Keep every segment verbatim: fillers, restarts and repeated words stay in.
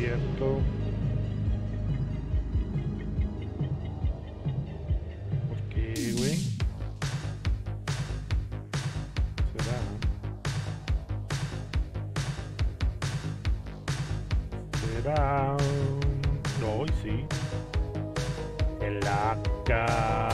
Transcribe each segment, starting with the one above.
cierto. ¿Por qué, güey? ¿Será? ¿Será? No, sí. El acá.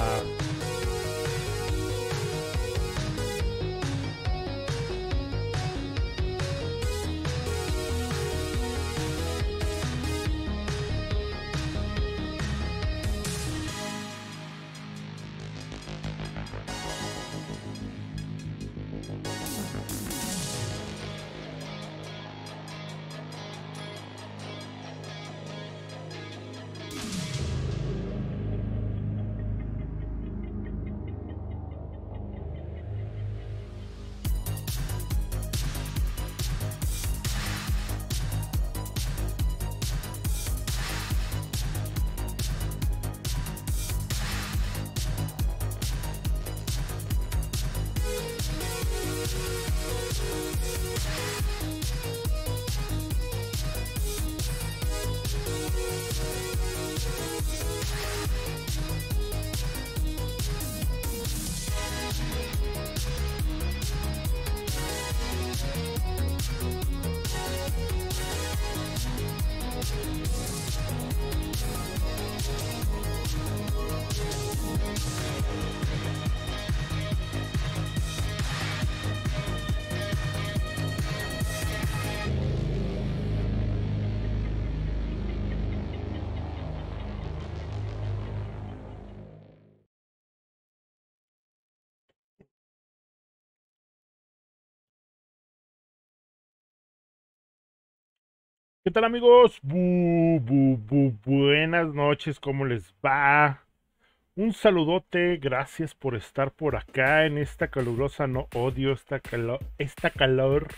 ¿Qué tal, amigos? Bu, bu, bu- buenas noches, ¿cómo les va? Un saludote, gracias por estar por acá en esta calurosa, no odio esta calor, esta calor,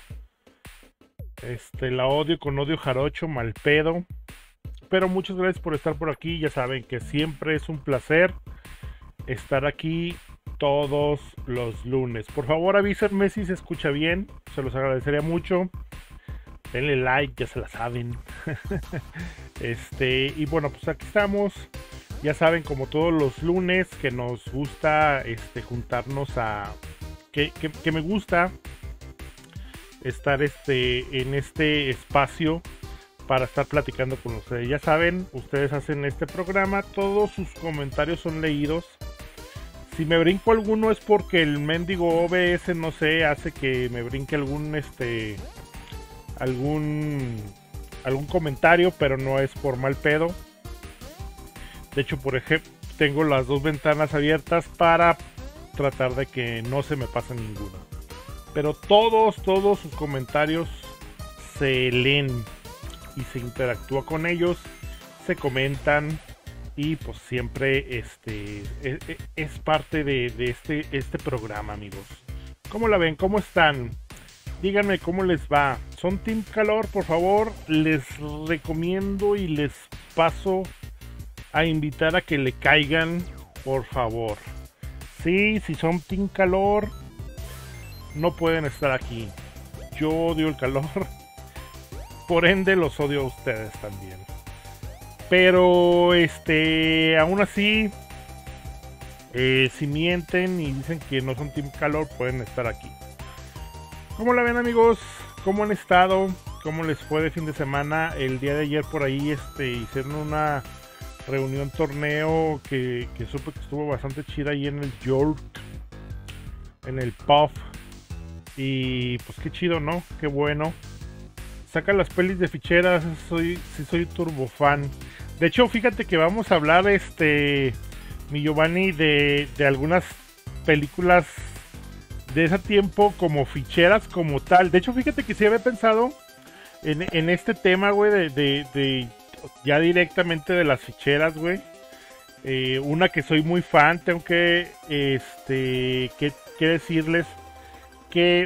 este, la odio con odio jarocho, mal pedo, pero muchas gracias por estar por aquí, ya saben que siempre es un placer estar aquí todos los lunes. Por favor avísenme si se escucha bien, se los agradecería mucho. Denle like, ya se la saben. Este, y bueno, pues aquí estamos. Ya saben, como todos los lunes, que nos gusta este, juntarnos a. Que, que, que me gusta estar este, en este espacio para estar platicando con ustedes. Ya saben, ustedes hacen este programa, todos sus comentarios son leídos. Si me brinco alguno es porque el mendigo O B S, no sé, hace que me brinque algún este. algún algún comentario, pero no es por mal pedo. De hecho, por ejemplo, tengo las dos ventanas abiertas para tratar de que no se me pase ninguna. Pero todos, todos sus comentarios se leen y se interactúa con ellos, se comentan y pues siempre este es, es parte de, de este, este programa, amigos. ¿Cómo la ven? ¿Cómo están? Díganme cómo les va. ¿Son Team Calor? Por favor, les recomiendo y les paso a invitar a que le caigan, por favor. Sí, si son Team Calor, no pueden estar aquí. Yo odio el calor. Por ende, los odio a ustedes también. Pero, este, aún así, eh, si mienten y dicen que no son Team Calor, pueden estar aquí. ¿Cómo la ven, amigos? ¿Cómo han estado? ¿Cómo les fue de fin de semana? El día de ayer por ahí este, hicieron una reunión torneo que, que supe que estuvo bastante chida ahí en el York, en el Puff. Y pues qué chido, ¿no? Qué bueno. Saca las pelis de ficheras, soy, sí soy turbo fan. De hecho, fíjate que vamos a hablar, este, mi Giovanni, de, de algunas películas de ese tiempo como ficheras como tal. De hecho, fíjate que sí había pensado en, en este tema, güey, de, de, de ya directamente de las ficheras, güey. Eh, una que soy muy fan, tengo que, este, que, que decirles que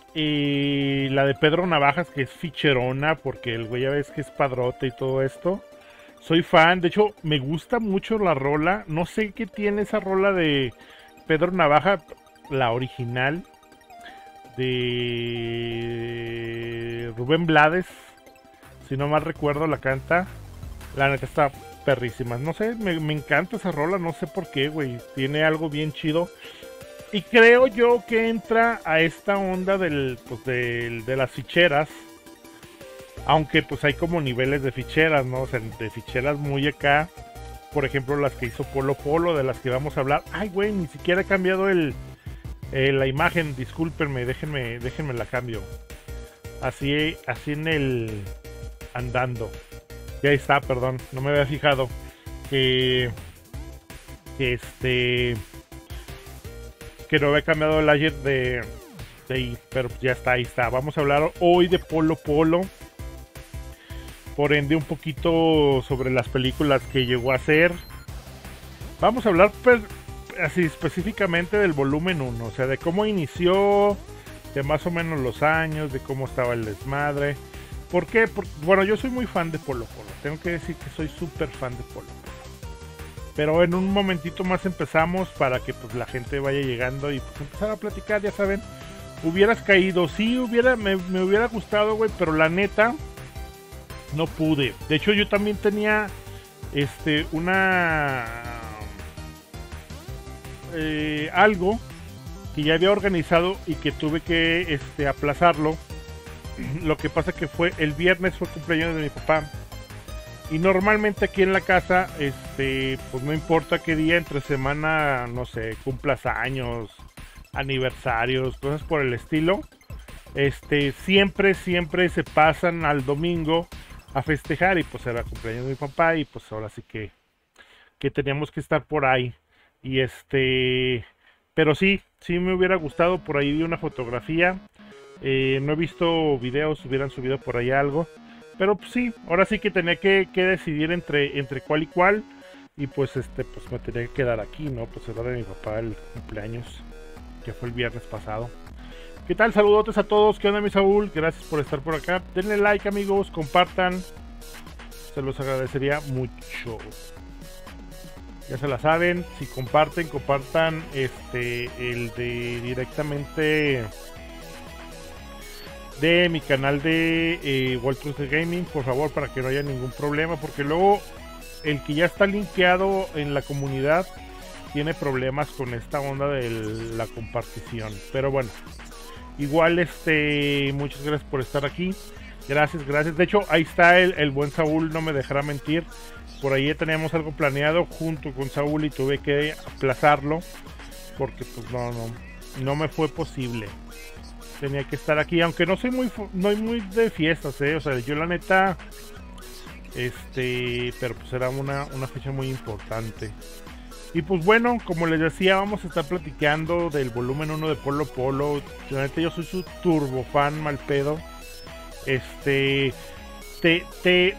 eh, la de Pedro Navajas, que es ficherona, porque el güey ya ves que es padrote y todo esto. Soy fan, de hecho, me gusta mucho la rola. No sé qué tiene esa rola de Pedro Navaja, la original de Rubén Blades. Si no mal recuerdo, la canta. La neta está perrísima. No sé, me, me encanta esa rola, no sé por qué, güey. Tiene algo bien chido. Y creo yo que entra a esta onda del, pues, del, de las ficheras. Aunque pues hay como niveles de ficheras, ¿no? O sea, de ficheras muy acá. Por ejemplo, las que hizo Polo Polo, de las que vamos a hablar. Ay, güey, ni siquiera he cambiado el, eh, la imagen. Discúlpenme, déjenme, déjenme la cambio. Así, así en el andando. Y ahí está, perdón, no me había fijado. Que, que este... que no había cambiado el layer de, de ahí, pero ya está, ahí está. Vamos a hablar hoy de Polo Polo. Por ende, un poquito sobre las películas que llegó a hacer. Vamos a hablar pues, así específicamente del volumen uno, o sea, de cómo inició, de más o menos los años, de cómo estaba el desmadre. ¿Por qué? Porque, bueno, yo soy muy fan de Polo Polo. Tengo que decir que soy súper fan de Polo Polo. Pero en un momentito más empezamos para que pues la gente vaya llegando y pues empezar a platicar, ya saben. Hubieras caído, sí, hubiera, me, me hubiera gustado, güey, pero la neta no pude. De hecho, yo también tenía este una eh, algo que ya había organizado y que tuve que este aplazarlo. Lo que pasa que fue el viernes, fue cumpleaños de mi papá. Y normalmente aquí en la casa, este, pues no importa qué día entre semana, no sé, cumplas años, aniversarios, cosas por el estilo. Este, siempre, siempre se pasan al domingo a festejar y pues era cumpleaños de mi papá y pues ahora sí que, que teníamos que estar por ahí. Y este, pero sí, sí me hubiera gustado, por ahí vi una fotografía. Eh, no he visto videos, hubieran subido por ahí algo. Pero pues, sí, ahora sí que tenía que, que decidir entre, entre cuál y cuál. Y pues este, pues me tenía que quedar aquí, ¿no? Pues era de mi papá el cumpleaños, que fue el viernes pasado. ¿Qué tal? Saludotes a todos, ¿qué onda mi Saúl? Gracias por estar por acá. Denle like amigos, compartan. Se los agradecería mucho. Ya se la saben, si comparten, compartan este, el de directamente de mi canal de eh, Walters de Gaming, por favor, para que no haya ningún problema, porque luego el que ya está linkeado en la comunidad tiene problemas con esta onda de la compartición. Pero bueno, igual este, muchas gracias por estar aquí. Gracias, gracias. De hecho, ahí está el, el buen Saúl, no me dejará mentir. Por ahí teníamos algo planeado junto con Saúl y tuve que aplazarlo porque pues no, no, no me fue posible. Tenía que estar aquí, aunque no soy muy no muy de fiestas, eh. O sea, yo la neta, este, pero pues era una, una fecha muy importante. Y pues bueno, como les decía, vamos a estar platicando del volumen uno de Polo Polo. La neta, yo soy su turbo fan, mal pedo. Este, te, te,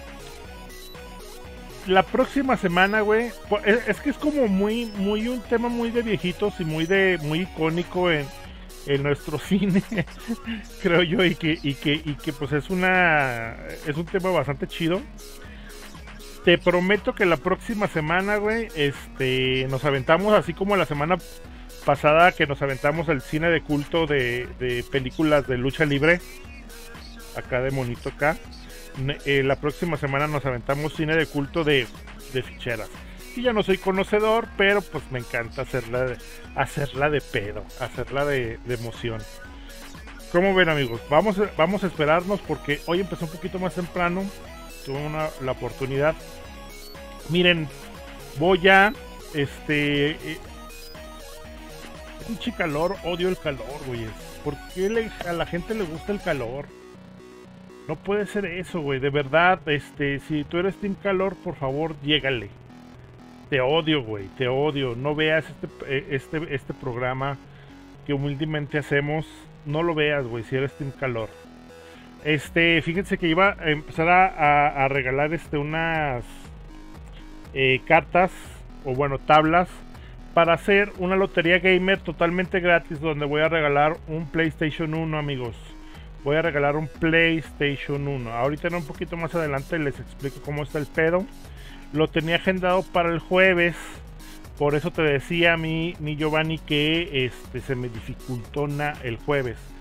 la próxima semana, güey, es, es que es como muy, muy un tema muy de viejitos y muy de, muy icónico en en nuestro cine, creo yo, y que, y que, y que pues es una, es un tema bastante chido. Te prometo que la próxima semana, güey, este, nos aventamos, así como la semana pasada que nos aventamos el cine de culto de, de películas de lucha libre, acá de monito acá, eh, la próxima semana nos aventamos cine de culto de, de ficheras. Y ya no soy conocedor, pero pues me encanta hacerla de, hacerla de pedo, hacerla de, de emoción. ¿Cómo ven amigos? Vamos, vamos a esperarnos porque hoy empezó un poquito más temprano. Tuve una, la oportunidad. Miren, voy a, este, eh, pinche calor, odio el calor, güey. ¿Por qué le, a la gente le gusta el calor? No puede ser eso, güey. De verdad, este, si tú eres team calor, por favor, llégale. Te odio, güey, te odio. No veas este, este, este programa que humildemente hacemos. No lo veas, güey, si eres team calor. Este, fíjense que iba a empezar a, a, a regalar este, unas eh, cartas, o bueno, tablas, para hacer una lotería gamer totalmente gratis, donde voy a regalar un PlayStation uno, amigos. Voy a regalar un PlayStation uno. Ahorita un poquito más adelante les explico cómo está el pedo. Lo tenía agendado para el jueves. Por eso te decía a mí, mi Giovanni, que este, se me dificultó na, el jueves.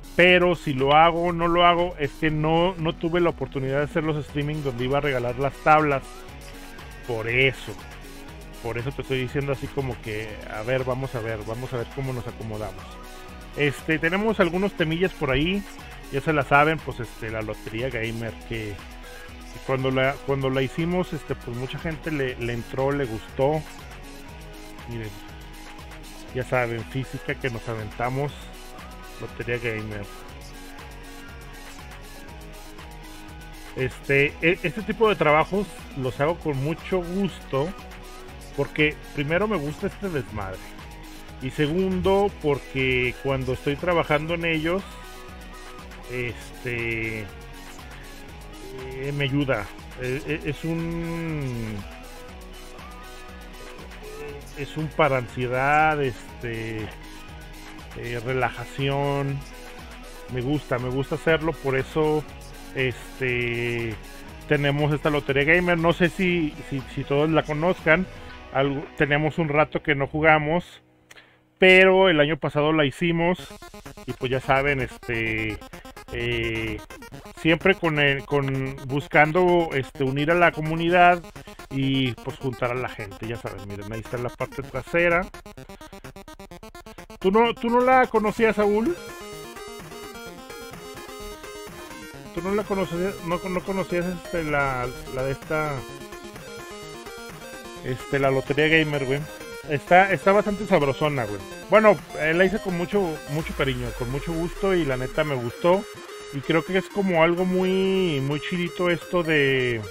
Pero si lo hago o no lo hago, es que no, no tuve la oportunidad de hacer los streaming donde iba a regalar las tablas. Por eso. Por eso te estoy diciendo así como que, a ver, vamos a ver, vamos a ver cómo nos acomodamos. Este, tenemos algunos temillas por ahí. Ya se la saben, pues este, la lotería gamer que cuando la, cuando la hicimos, este, pues mucha gente le, le entró, le gustó. Miren, ya saben, física que nos aventamos. Lotería gamer. Este, este tipo de trabajos los hago con mucho gusto. Porque primero me gusta este desmadre. Y segundo, porque cuando estoy trabajando en ellos, este eh, me ayuda. Eh, es un es un para ansiedad, este eh, relajación. Me gusta, me gusta hacerlo, por eso este tenemos esta lotería gamer. No sé si, si, si todos la conozcan. Algo, tenemos un rato que no jugamos, pero el año pasado la hicimos y pues ya saben, este eh, siempre con el, con buscando este unir a la comunidad y pues juntar a la gente, ya saben. Miren, ahí está la parte trasera. ¿Tú no, tú no la conocías, Saúl? ¿Tú no la conocías? No, no conocías este, la, la de esta Este, la lotería gamer, güey. Está, está bastante sabrosona, güey. Bueno, eh, la hice con mucho, mucho cariño, con mucho gusto y la neta me gustó. Y creo que es como algo muy, muy chidito esto de...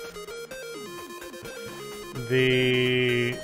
De...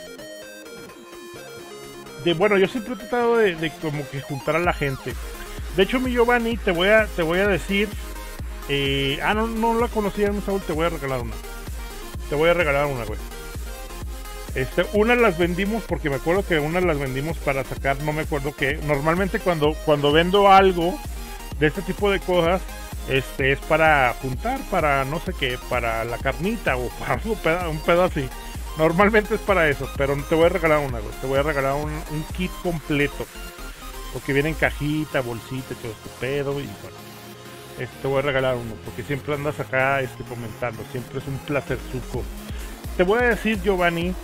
De, bueno, yo siempre he tratado de, de como que juntar a la gente. De hecho, mi Giovanni, te voy a, te voy a decir... Eh, ah, no, no la conocía, Saúl, te voy a regalar una. Te voy a regalar una, güey. Este, una las vendimos porque me acuerdo que una las vendimos para sacar, no me acuerdo qué. Normalmente cuando, cuando vendo algo de este tipo de cosas, este es para juntar, para no sé qué, para la carnita o para un pedo, un pedo así. Normalmente es para eso, pero te voy a regalar una, güey. Te voy a regalar un, un kit completo. Porque viene en cajita, bolsita y todo este pedo. Y bueno, este, te voy a regalar uno porque siempre andas acá este, comentando. Siempre es un placer suco. Te voy a decir, Giovanni,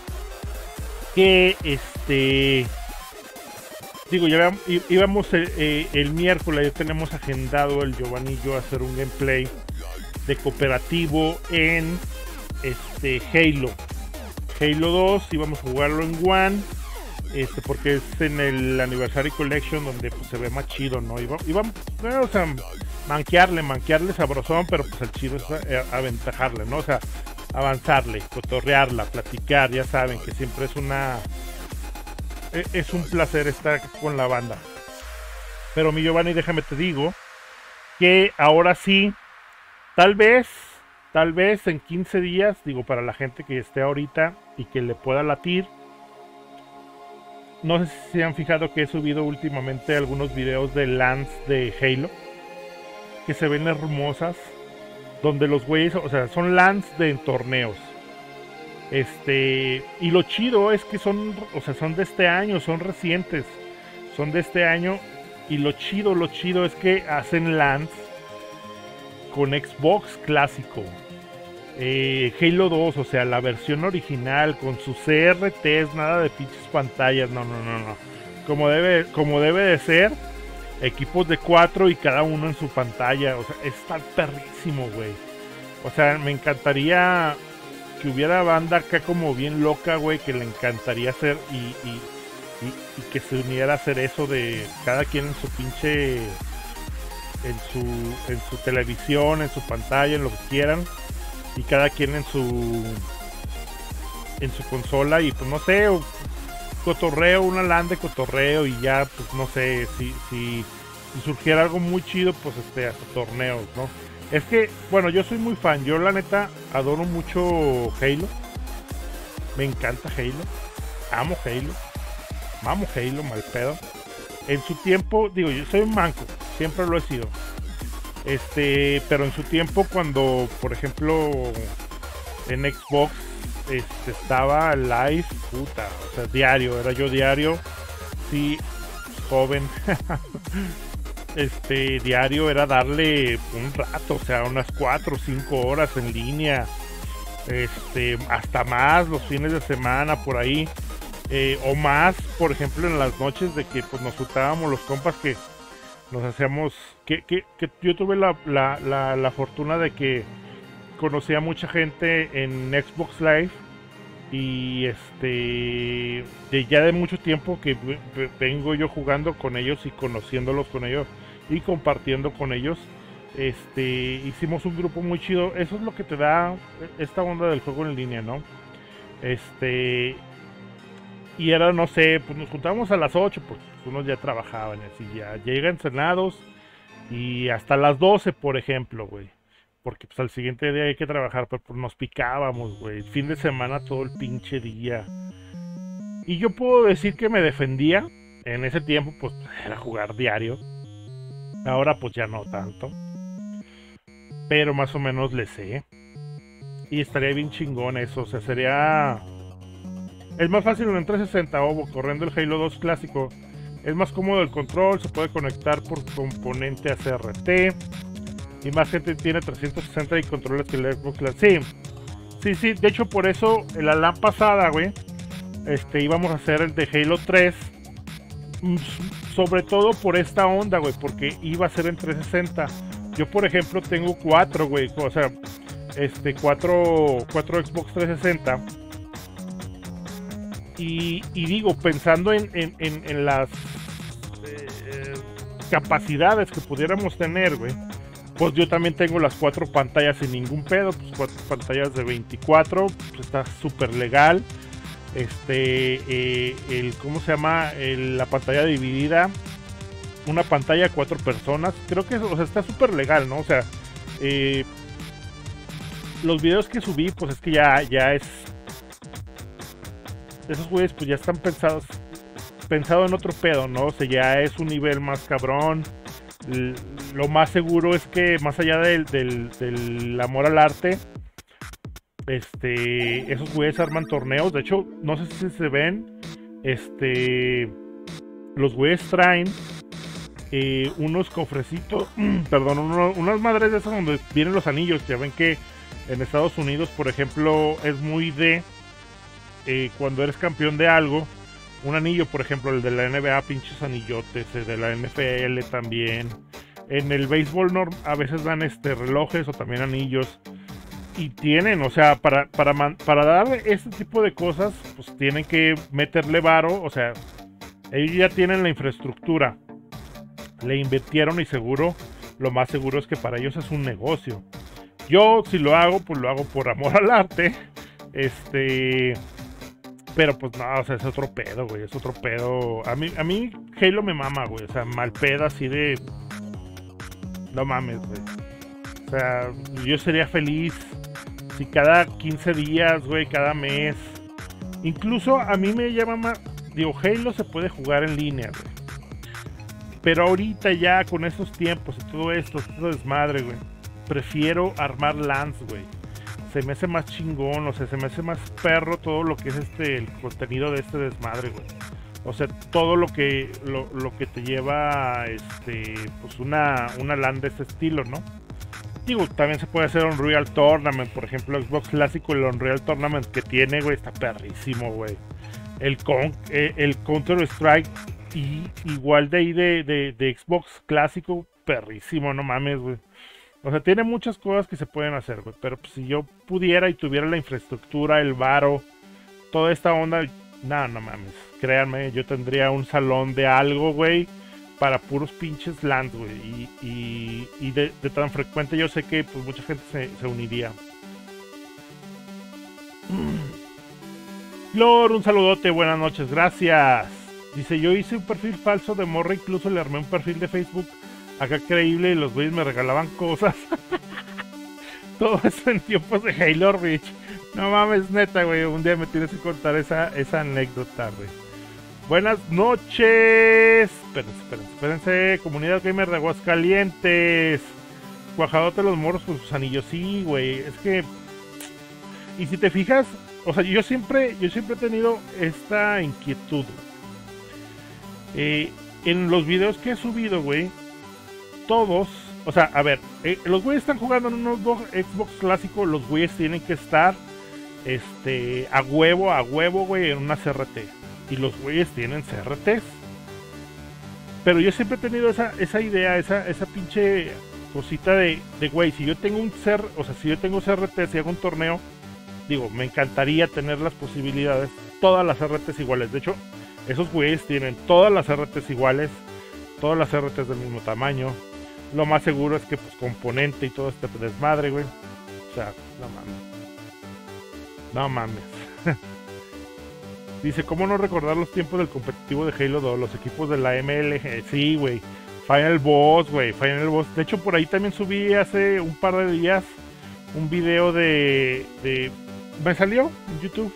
que este digo, ya íbamos el, eh, el miércoles, ya tenemos agendado el Giovanni y yo a hacer un gameplay de cooperativo en este Halo Halo dos. Íbamos a jugarlo en One, este, porque es en el Anniversary Collection donde pues, se ve más chido, ¿no? Iba, iba bueno, o sea, manquearle, manquearle sabrosón, pero pues el chido es aventajarle, ¿no? O sea, avanzarle, cotorrearla, platicar, ya saben que siempre es una es un placer estar con la banda. Pero mi Giovanni, déjame te digo que ahora sí, tal vez tal vez en quince días, digo, para la gente que esté ahorita y que le pueda latir, no sé si se han fijado que he subido últimamente algunos videos de LANs de Halo que se ven hermosas, donde los güeyes, o sea, son LANs de torneos. Este, y lo chido es que son, o sea, son de este año, son recientes, son de este año. Y lo chido, lo chido es que hacen LANs con Xbox clásico. Eh, Halo dos, o sea, la versión original, con sus C R Ts, nada de pinches pantallas, no, no, no, no. Como debe, como debe de ser, equipos de cuatro y cada uno en su pantalla, o sea, está perrísimo, güey. O sea, me encantaría que hubiera banda acá como bien loca, güey, que le encantaría hacer y, y, y, y que se uniera a hacer eso de cada quien en su pinche, en su, en su televisión, en su pantalla, en lo que quieran, y cada quien en su, en su consola, y pues no sé, cotorreo, una LAN de cotorreo, y ya, pues no sé, si, si, si surgiera algo muy chido, pues este, hasta torneos, ¿no? Es que, bueno, yo soy muy fan, yo la neta adoro mucho Halo, me encanta Halo, amo Halo, amo Halo, mal pedo. En su tiempo, digo, yo soy un manco, siempre lo he sido, este, pero en su tiempo cuando, por ejemplo, en Xbox este, estaba live, puta, o sea, diario, era yo diario, sí, joven. este diario era darle un rato, o sea, unas cuatro o cinco horas en línea, este, hasta más los fines de semana por ahí, eh, o más, por ejemplo, en las noches de que pues nos juntábamos los compas que nos hacíamos, que, que, que yo tuve la, la, la, la fortuna de que conocía a mucha gente en Xbox Live. Y este, de ya de mucho tiempo que vengo yo jugando con ellos y conociéndolos con ellos y compartiendo con ellos, este, hicimos un grupo muy chido. Eso es lo que te da esta onda del juego en línea, ¿no? Este, y era, no sé, pues nos juntábamos a las ocho, porque unos ya trabajaban, así ya llegan cenados y hasta las doce, por ejemplo, güey. Porque pues al siguiente día hay que trabajar, pero pues nos picábamos, güey. Fin de semana todo el pinche día. Y yo puedo decir que me defendía. En ese tiempo pues era jugar diario. Ahora pues ya no tanto. Pero más o menos le sé. Y estaría bien chingón eso. O sea, sería... Es más fácil en trescientos sesenta, obo, corriendo el Halo dos clásico. Es más cómodo el control. Se puede conectar por componente a C R T. Y más gente tiene trescientos sesenta y controles que el Xbox Live. Sí, sí, sí. De hecho, por eso en la LAN pasada, güey, este, íbamos a hacer el de Halo tres. Sobre todo por esta onda, güey, porque iba a ser en trescientos sesenta. Yo, por ejemplo, tengo cuatro, güey. O sea, este, cuatro, cuatro Xbox trescientos sesenta. Y, y digo, pensando en, en, en, en las eh, capacidades que pudiéramos tener, güey. Pues yo también tengo las cuatro pantallas sin ningún pedo, pues cuatro pantallas de veinticuatro, pues está súper legal. Este, eh, el, ¿cómo se llama? El, la pantalla dividida, una pantalla a cuatro personas, creo que, o sea, está súper legal, ¿no? O sea, eh, los videos que subí, pues es que ya, ya es, esos güeyes, pues ya están pensados, pensado en otro pedo, ¿no? O sea, ya es un nivel más cabrón. Lo más seguro es que más allá del, del, del amor al arte, este, esos güeyes arman torneos. De hecho, no sé si se ven, este, los güeyes traen eh, unos cofrecitos, perdón, uno, unas madres de esas donde vienen los anillos. Ya ven que en Estados Unidos, por ejemplo, es muy de eh, cuando eres campeón de algo. Un anillo, por ejemplo, el de la N B A, pinches anillotes, el de la N F L también. En el béisbol norm, a veces dan este relojes o también anillos. Y tienen, o sea, para, para, man, para dar este tipo de cosas, pues tienen que meterle varo. O sea, ellos ya tienen la infraestructura. Le invirtieron y seguro, lo más seguro es que para ellos es un negocio. Yo, si lo hago, pues lo hago por amor al arte. Este... Pero pues no, o sea, es otro pedo, güey, es otro pedo. A mí, a mí Halo me mama, güey, o sea, mal pedo así de... No mames, güey. O sea, yo sería feliz si cada quince días, güey, cada mes. Incluso a mí me llama más... Digo, Halo se puede jugar en línea, güey. Pero ahorita ya con estos tiempos y todo esto, todo desmadre, güey. Prefiero armar LANs, güey. Se me hace más chingón, o sea, se me hace más perro todo lo que es este, el contenido de este desmadre, güey. O sea, todo lo que, lo, lo que te lleva, este, pues una, una LAN de este estilo, ¿no? Digo, también se puede hacer Unreal Tournament, por ejemplo, Xbox clásico, el Unreal Tournament que tiene, güey, está perrísimo, güey. El, con, eh, el Counter Strike, y igual de ahí de, de, de Xbox clásico, perrísimo, no mames, güey. O sea, tiene muchas cosas que se pueden hacer, güey. Pero pues, si yo pudiera y tuviera la infraestructura, el varo, toda esta onda, no, no mames. Créanme, yo tendría un salón de algo, güey, para puros pinches LANs, güey. Y, y, y de, de tan frecuente yo sé que pues mucha gente se, se uniría. Flor, un saludote, buenas noches, gracias. Dice, yo hice un perfil falso de morra, incluso le armé un perfil de Facebook acá creíble y los güeyes me regalaban cosas. Todo eso en tiempos de Halo Reach. No mames, neta, güey. Un día me tienes que contar esa, esa anécdota, güey. Buenas noches. Espérense, espérense, espérense. Comunidad gamer de Aguascalientes. Cuajadote los morros con sus anillos. Sí, güey. Es que... Y si te fijas, o sea, yo siempre, yo siempre he tenido esta inquietud. Eh, en los videos que he subido, güey, todos, o sea, a ver, eh, los güeyes están jugando en un Xbox clásico, los güeyes tienen que estar este, a huevo, a huevo, güey, en una C R T. Y los güeyes tienen C R Ts. Pero yo siempre he tenido esa, esa idea, esa, esa pinche cosita de, de, güey, si yo tengo un C R, o sea, si yo tengo C R T, si hago un torneo, digo, me encantaría tener las posibilidades, todas las C R Ts iguales. De hecho, esos güeyes tienen todas las C R Ts iguales, todas las C R Ts del mismo tamaño. Lo más seguro es que, pues, componente y todo este desmadre, güey. O sea, no mames. No mames. Dice, ¿cómo no recordar los tiempos del competitivo de Halo dos? Los equipos de la M L G. Sí, güey. Final Boss, güey. Final Boss. De hecho, por ahí también subí hace un par de días un video de... de me salió en YouTube.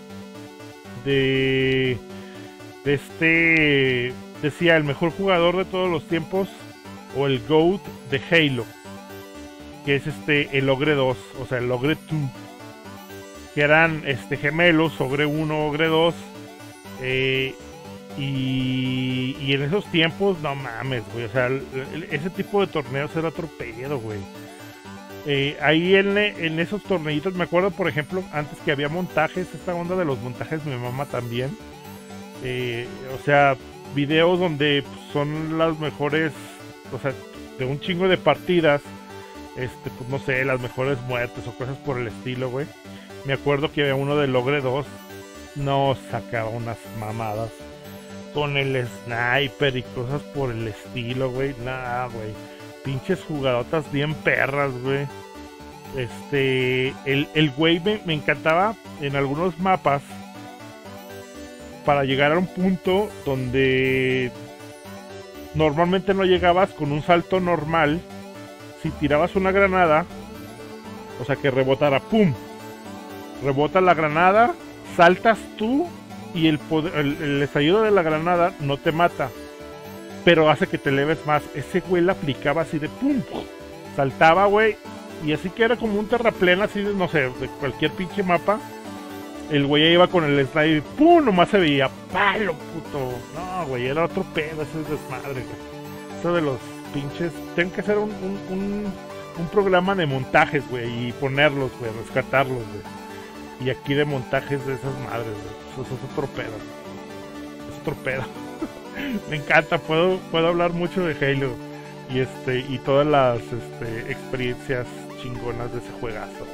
De... De este... Decía, el mejor jugador de todos los tiempos. O el GOAT de Halo. Que es este... El Ogre dos. O sea, el Ogre dos. Que eran este, gemelos, Ogre uno, Ogre dos. Eh, y, y en esos tiempos, no mames, güey. O sea, el, el, ese tipo de torneos era otro pedo, güey. Eh, ahí en, en esos torneitos, me acuerdo, por ejemplo, antes que había montajes, esta onda de los montajes, mi mamá también. Eh, o sea, videos donde son las mejores, o sea, de un chingo de partidas. Este, pues no sé, las mejores muertes o cosas por el estilo, güey. Me acuerdo que había uno del Ogre dos. No, sacaba unas mamadas con el sniper y cosas por el estilo, güey. Nah, güey. Pinches jugadotas bien perras, güey. Este... El, el güey me, me encantaba en algunos mapas para llegar a un punto donde normalmente no llegabas con un salto normal. Si tirabas una granada, o sea, que rebotara, ¡pum! Rebota la granada, saltas tú y el, poder, el, el estallido de la granada no te mata, pero hace que te eleves más. Ese güey la aplicaba así de pum, saltaba, güey, y así que era como un terraplén así de, no sé, de cualquier pinche mapa. El güey iba con el sniper y pum, nomás se veía, palo, puto. No, güey, era otro pedo, ese es desmadre, güey. Eso de los pinches, tengo que hacer un, un, un, un programa de montajes, güey, y ponerlos, güey, rescatarlos, güey. Y aquí de montajes de esas madres, güey. Eso es otro pedo. Es otro pedo. Me encanta, puedo, puedo hablar mucho de Halo. Y este, y todas las este, experiencias chingonas de ese juegazo.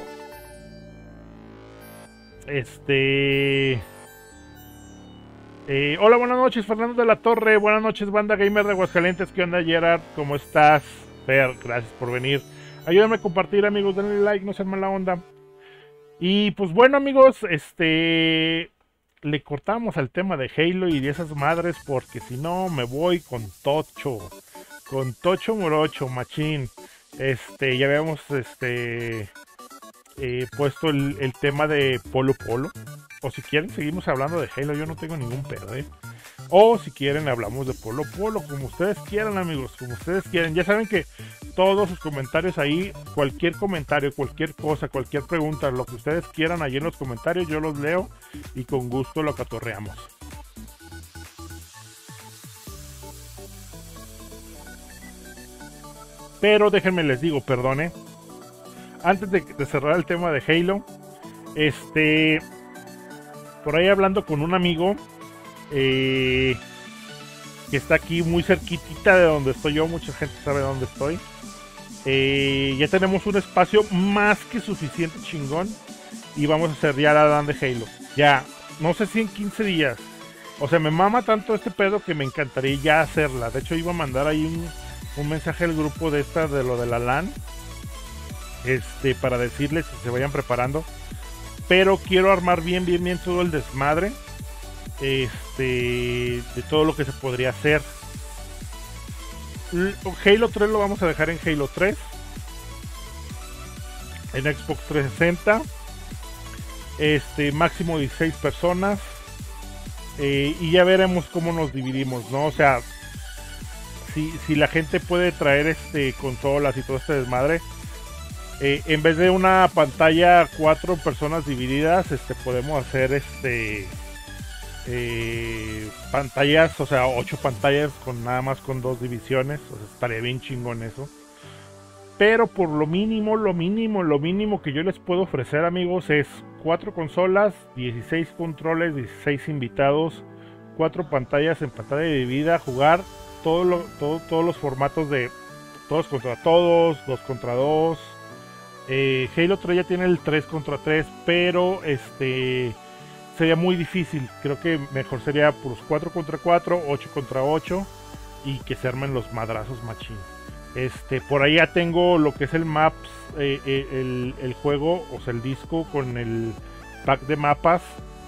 Este. Eh, hola, buenas noches, Fernando de la Torre. Buenas noches, banda gamer de Aguascalientes. ¿Qué onda, Gerard? ¿Cómo estás? Fer, gracias por venir. Ayúdame a compartir, amigos. Denle like, no sean mala onda. Y pues bueno, amigos, este le cortamos al tema de Halo y de esas madres, porque si no me voy con Tocho, con Tocho Morocho, machín. Este, ya habíamos este eh, puesto el, el tema de Polo Polo. O si quieren seguimos hablando de Halo, yo no tengo ningún pedo, ¿eh? O si quieren hablamos de Polo Polo, como ustedes quieran, amigos, como ustedes quieran. Ya saben que todos sus comentarios ahí, cualquier comentario, cualquier cosa, cualquier pregunta, lo que ustedes quieran ahí en los comentarios, yo los leo y con gusto lo catorreamos. Pero déjenme les digo, perdone, antes de, de cerrar el tema de Halo, este, por ahí hablando con un amigo, eh, que está aquí muy cerquitita de donde estoy yo, mucha gente sabe dónde estoy. Eh, ya tenemos un espacio más que suficiente chingón y vamos a hacer ya la LAN de Halo. Ya, no sé si en quince días. O sea, me mama tanto este pedo que me encantaría ya hacerla. De hecho, iba a mandar ahí un, un mensaje al grupo de esta, de lo de la LAN. Este, para decirles que se vayan preparando. Pero quiero armar bien, bien, bien todo el desmadre. Este, de todo lo que se podría hacer. Halo tres lo vamos a dejar en Halo tres, en Xbox trescientos sesenta, este, máximo dieciséis personas, eh, y ya veremos cómo nos dividimos, ¿no? O sea, si, si la gente puede traer este consolas y todo este desmadre, eh, en vez de una pantalla cuatro personas divididas, este, podemos hacer este eh, pantallas, o sea, ocho pantallas con nada más con dos divisiones, o sea, estaría bien chingón eso. Pero por lo mínimo, lo mínimo, lo mínimo que yo les puedo ofrecer, amigos, es cuatro consolas, dieciséis controles, dieciséis invitados, cuatro pantallas en pantalla dividida, jugar todo lo, todo, todos los formatos de todos contra todos, dos contra dos. Eh, Halo tres ya tiene el tres contra tres, pero este sería muy difícil. Creo que mejor sería pues cuatro contra cuatro, ocho contra ocho y que se armen los madrazos machín. Este, por ahí ya tengo lo que es el Maps, eh, eh, el, el juego, o sea, el disco con el pack de mapas.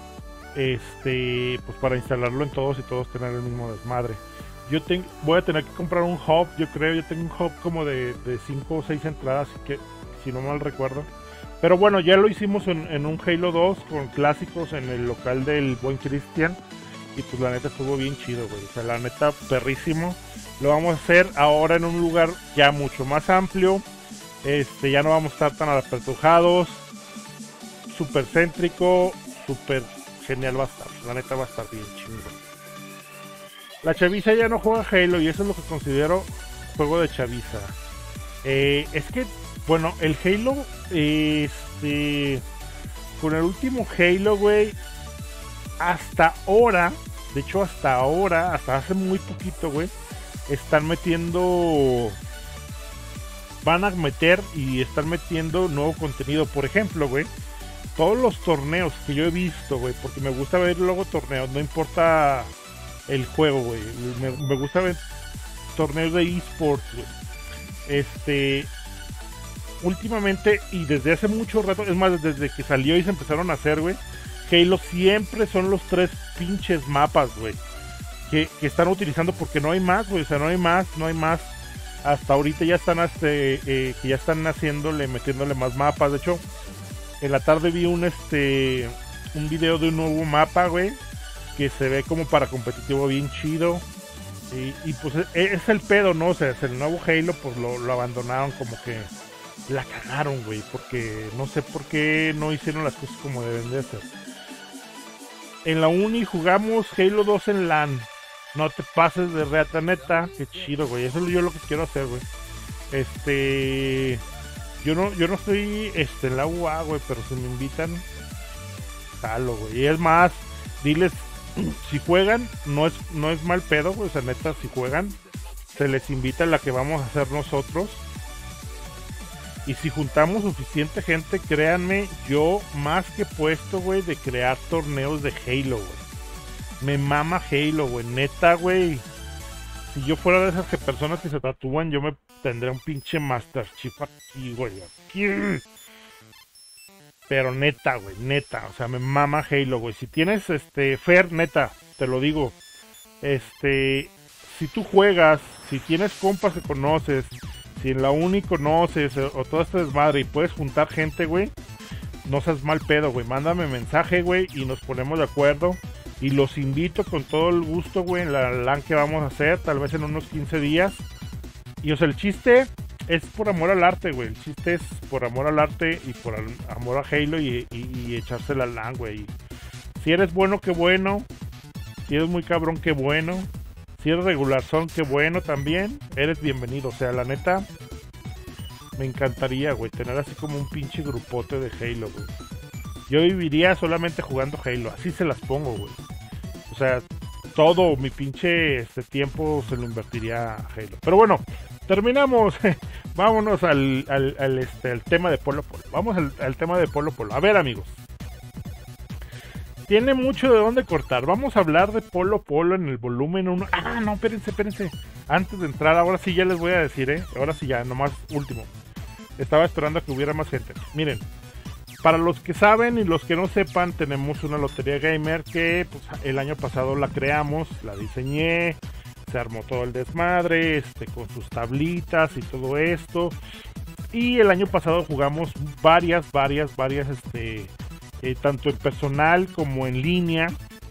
Este, pues para instalarlo en todos y todos tener el mismo desmadre. Yo tengo, voy a tener que comprar un hub, yo creo, yo tengo un hub como de cinco o seis entradas, que, si no mal recuerdo. Pero bueno, ya lo hicimos en, en un Halo dos con clásicos en el local del buen Cristian. Y pues la neta estuvo bien chido, güey. O sea, la neta, perrísimo. Lo vamos a hacer ahora en un lugar ya mucho más amplio. Este, ya no vamos a estar tan apertujados. Súper céntrico, súper genial va a estar. La neta va a estar bien chingón. La chaviza ya no juega Halo y eso es lo que considero juego de chaviza. Eh, es que, bueno, el Halo, este, con el último Halo, güey, hasta ahora, de hecho hasta ahora, hasta hace muy poquito, güey, están metiendo, van a meter y están metiendo nuevo contenido. Por ejemplo, güey, todos los torneos que yo he visto, güey, porque me gusta ver luego torneos, no importa el juego, güey, me, me gusta ver torneos de eSports, güey. Este, últimamente y desde hace mucho rato, es más, desde que salió y se empezaron a hacer, güey, Halo siempre son los tres pinches mapas, güey, que, que están utilizando porque no hay más, güey, o sea, no hay más, no hay más. Hasta ahorita ya están, hasta, eh, que ya están haciéndole, metiéndole más mapas. De hecho, en la tarde vi un, este, un video de un nuevo mapa, güey, que se ve como para competitivo bien chido. Y, y pues es, es el pedo, ¿no? O sea, es el nuevo Halo, pues lo, lo abandonaron, como que la cagaron, güey, porque no sé por qué no hicieron las cosas como deben de ser. En la uni jugamos Halo dos en LAN. No te pases de reata, neta. Qué chido, güey. Eso es yo lo que quiero hacer, güey. Este... Yo no, yo no estoy este, en la U A, güey, pero si me invitan, jalo, güey. Y es más, diles, si juegan, no es, no es mal pedo, güey. O sea, neta, si juegan, se les invita a la que vamos a hacer nosotros. Y si juntamos suficiente gente, créanme, yo más que puesto, güey, de crear torneos de Halo, güey. Me mama Halo, güey, neta, güey. Si yo fuera de esas que personas que se tatúan, yo me tendría un pinche Master Chief aquí, güey. Aquí. Pero neta, güey, neta. O sea, me mama Halo, güey. Si tienes, este, Fer, neta, te lo digo. Este, si tú juegas, si tienes compas que conoces, si en la uni conoces o, o todo este desmadre y puedes juntar gente, güey, no seas mal pedo, güey. Mándame mensaje, güey, y nos ponemos de acuerdo. Y los invito con todo el gusto, güey, en la LAN que vamos a hacer, tal vez en unos quince días. Y o sea, el chiste es por amor al arte, güey. El chiste es por amor al arte y por al, amor a Halo y, y, y echarse la LAN, güey. Si eres bueno, qué bueno. Si eres muy cabrón, qué bueno. Si eres regular son, qué bueno también. Eres bienvenido. O sea, la neta, me encantaría, güey, tener así como un pinche grupote de Halo, güey. Yo viviría solamente jugando Halo. Así se las pongo, güey. O sea, todo mi pinche este tiempo se lo invertiría a Halo. Pero bueno, terminamos. Vámonos al, al, al, este, al tema de Polo Polo. Vamos al, al tema de Polo Polo. A ver, amigos. Tiene mucho de dónde cortar. Vamos a hablar de Polo Polo en el volumen uno. Ah, no, espérense, espérense. Antes de entrar, ahora sí ya les voy a decir, ¿eh? Ahora sí ya, nomás último. Estaba esperando a que hubiera más gente. Miren. Para los que saben y los que no sepan, tenemos una lotería gamer que pues, el año pasado la creamos, la diseñé, se armó todo el desmadre, este, con sus tablitas y todo esto. Y el año pasado jugamos varias, varias, varias, este, eh, tanto en personal como en línea,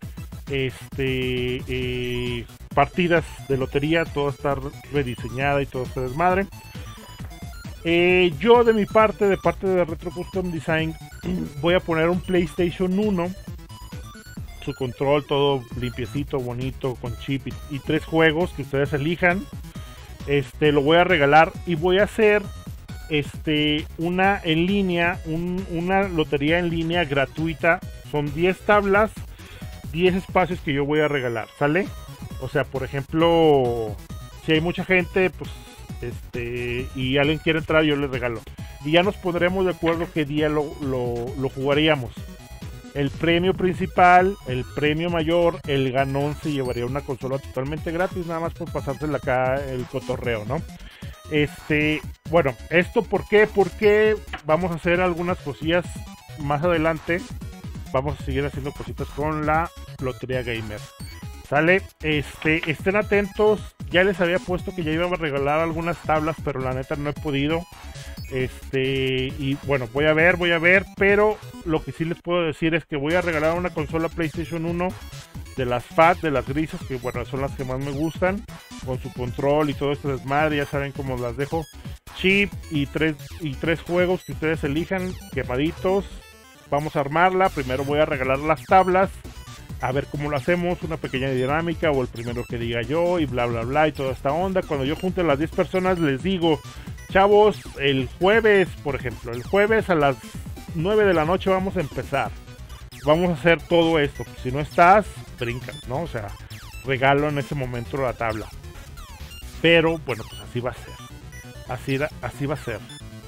este, eh, partidas de lotería, todo está rediseñada y todo este desmadre. Eh, yo de mi parte, de parte de Retro Custom Design, voy a poner un PlayStation uno su control, todo limpiecito, bonito, con chip y, y tres juegos que ustedes elijan. Este, lo voy a regalar y voy a hacer este, una en línea, un, una lotería en línea gratuita. Son diez tablas, diez espacios que yo voy a regalar, ¿sale? O sea, por ejemplo, si hay mucha gente, pues, este, y alguien quiere entrar, yo les regalo. Y ya nos pondremos de acuerdo qué día lo, lo, lo jugaríamos. El premio principal, el premio mayor, el ganón se llevaría una consola totalmente gratis, nada más por pasársela acá el cotorreo, ¿no? Este, bueno, ¿esto por qué? Porque vamos a hacer algunas cosillas más adelante. Vamos a seguir haciendo cositas con la Lotería Gamer. ¿Sale? Este, estén atentos. Ya les había puesto que ya iba a regalar algunas tablas, pero la neta no he podido. Este, y bueno, voy a ver, voy a ver, pero lo que sí les puedo decir es que voy a regalar una consola PlayStation uno de las Fat, de las grises, que bueno, son las que más me gustan, con su control y todo este desmadre, ya saben cómo las dejo, chip y tres, y tres juegos que ustedes elijan, quemaditos. Vamos a armarla, primero voy a regalar las tablas, a ver cómo lo hacemos, una pequeña dinámica, o el primero que diga yo, y bla bla bla, y toda esta onda. Cuando yo junte las diez personas les digo, chavos, el jueves, por ejemplo, el jueves a las nueve de la noche vamos a empezar. Vamos a hacer todo esto. Si no estás, brincas, ¿no? O sea, regalo en ese momento la tabla. Pero, bueno, pues así va a ser. Así, así va a ser.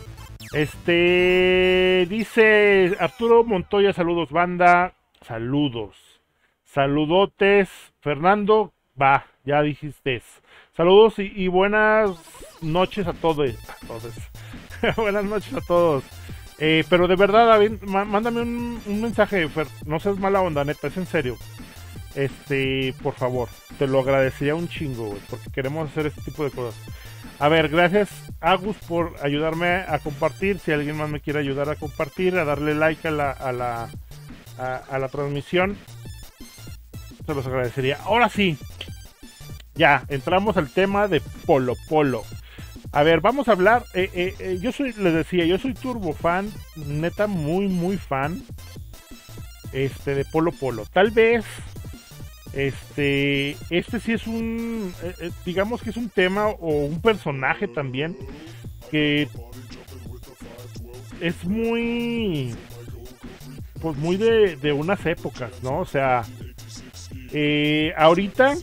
Este, dice Arturo Montoya, saludos banda. Saludos. Saludotes. Fernando, va, ya dijiste. Saludos y, y buenas noches a todos. A todos. Buenas noches a todos. Eh, pero de verdad, David, mándame un, un mensaje, Fer. No seas mala onda, neta, es en serio. Este, por favor, te lo agradecería un chingo, güey, porque queremos hacer este tipo de cosas. A ver, gracias, Agus, por ayudarme a compartir. Si alguien más me quiere ayudar a compartir, a darle like a la, a la, a, a la transmisión, se los agradecería. Ahora sí. Ya, entramos al tema de Polo Polo. A ver, vamos a hablar. Eh, eh, eh, yo soy, les decía, yo soy turbo fan, neta, muy, muy fan. Este, de Polo Polo. Tal vez, este, este sí es un, eh, eh, digamos que es un tema o un personaje también que es muy, pues muy de, de unas épocas, ¿no? O sea, eh, ahorita.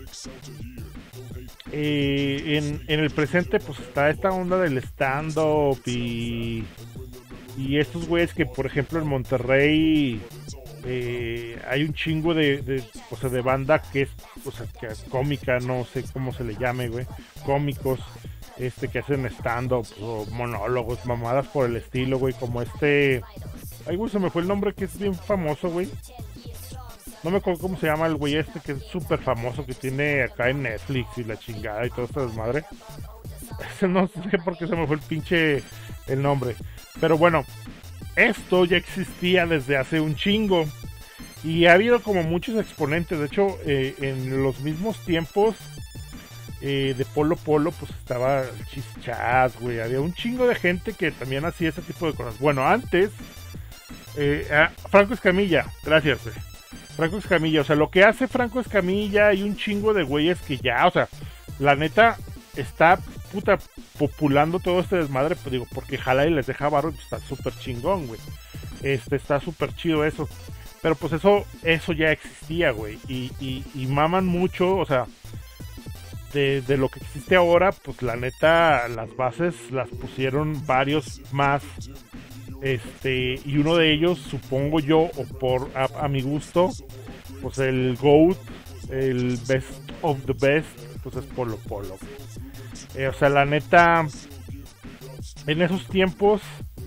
Eh, en, en el presente pues está esta onda del stand-up y, y estos güeyes que por ejemplo en Monterrey eh, hay un chingo de, de, o sea, de banda que es, o sea, que es cómica, no sé cómo se le llame, güey, cómicos este que hacen stand-up o monólogos, mamadas por el estilo, güey, como este, ay güey, se me fue el nombre que es bien famoso, güey. No me acuerdo cómo se llama el güey este que es súper famoso, que tiene acá en Netflix y la chingada y todo esta desmadre. No sé por qué se me fue el pinche el nombre. Pero bueno, esto ya existía desde hace un chingo. Y ha habido como muchos exponentes. De hecho, eh, en los mismos tiempos eh, de Polo Polo, pues estaba Chichas, güey. Había un chingo de gente que también hacía ese tipo de cosas. Bueno, antes, eh, ah, Franco Escamilla, gracias, güey. Franco Escamilla, o sea, lo que hace Franco Escamilla, hay un chingo de güeyes que ya, o sea, la neta está puta populando todo este desmadre, pues digo, porque jala y les deja barro, pues está súper chingón, güey. Este, está súper chido eso. Pero pues eso, eso ya existía, güey. Y, y, y maman mucho, o sea, de, de lo que existe ahora, pues la neta, las bases las pusieron varios más. Este, y uno de ellos, supongo yo, o por a, a mi gusto, pues el GOAT, el best of the best, pues es Polo Polo. Eh, o sea, la neta, en esos tiempos,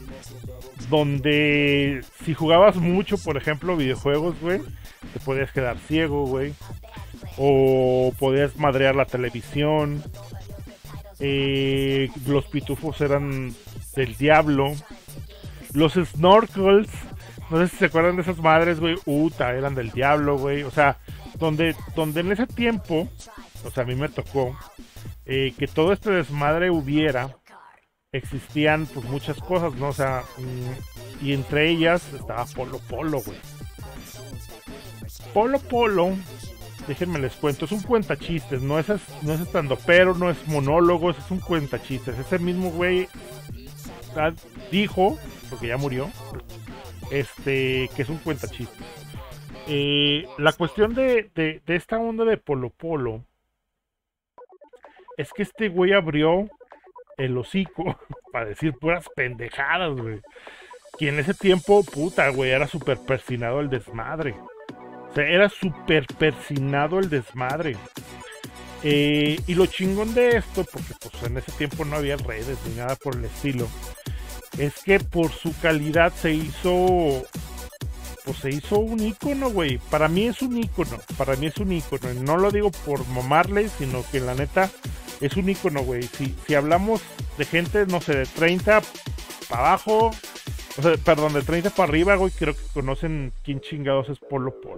donde si jugabas mucho, por ejemplo, videojuegos, güey, te podías quedar ciego, güey, o podías madrear la televisión. Eh, los pitufos eran del diablo. Los snorkels, no sé si se acuerdan de esas madres, güey, uta, eran del diablo, güey. O sea, donde, donde en ese tiempo, o sea, a mí me tocó eh, que todo este desmadre hubiera, existían pues muchas cosas, ¿no? O sea, mmm, y entre ellas estaba Polo Polo, güey. Polo Polo, déjenme les cuento, es un cuentachistes, no es, no es estandopero, no es monólogos, es un cuentachistes. Ese mismo güey dijo, porque ya murió, este, que es un cuentachistes. Eh, la cuestión de, de, de esta onda de Polo Polo es que este güey abrió el hocico para decir puras pendejadas, güey. Que en ese tiempo, puta, güey, era súper persinado el desmadre. O sea, era súper persinado el desmadre. Eh, y lo chingón de esto, porque pues en ese tiempo no había redes ni nada por el estilo, es que por su calidad se hizo, pues se hizo un ícono, güey. Para mí es un ícono, para mí es un ícono. Y no lo digo por mamarle, sino que la neta es un ícono, güey. Si, si hablamos de gente, no sé, de treinta para abajo, o sea, perdón, de treinta para arriba, güey, creo que conocen quién chingados es Polo Polo.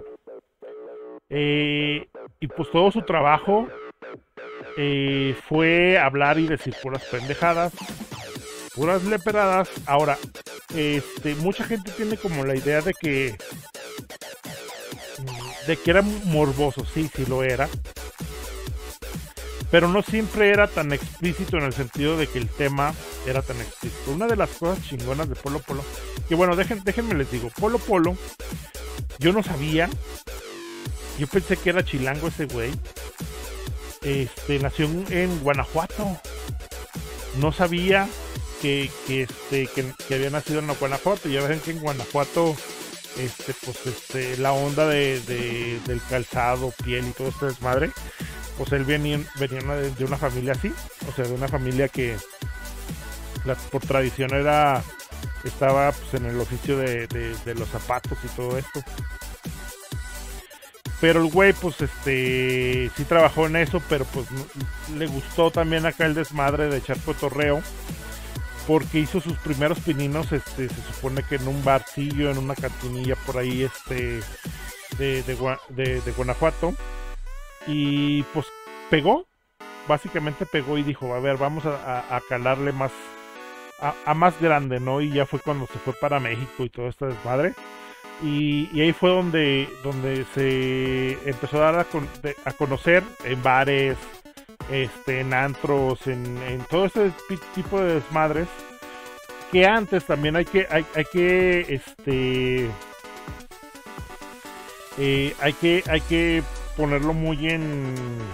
Eh, y pues todo su trabajo eh, fue hablar y decir puras pendejadas, puras leperadas. Ahora, este, mucha gente tiene como la idea de que de que era morboso, sí, sí lo era, pero no siempre era tan explícito en el sentido de que el tema era tan explícito. Una de las cosas chingonas de Polo Polo, que bueno, dejen, déjenme les digo, Polo Polo, yo no sabía, yo pensé que era chilango ese güey. Este, nació en, en Guanajuato. No sabía que, que este, que, que había nacido en Guanajuato. Ya ven que en Guanajuato, este, pues, este, la onda de, de, del calzado, piel y todo este desmadre, pues él venía, venía de, de una familia así, o sea, de una familia que la, por tradición era, estaba pues en el oficio de, de, de los zapatos y todo esto. Pero el güey, pues, este, sí trabajó en eso, pero pues le gustó también acá el desmadre de echar cotorreo, porque hizo sus primeros pininos, este, se supone que en un barcillo, en una cantinilla por ahí, este, de, de, de, de Guanajuato, y pues pegó, básicamente pegó y dijo, a ver, vamos a, a, a calarle más, a, a más grande, ¿no? Y ya fue cuando se fue para México y todo este desmadre. Y, y ahí fue donde, donde se empezó a dar a, con, de, a conocer en bares, este, en antros, en, en todo este tipo de desmadres, que antes también hay que, hay, hay que, este, eh, hay que, hay que ponerlo muy en,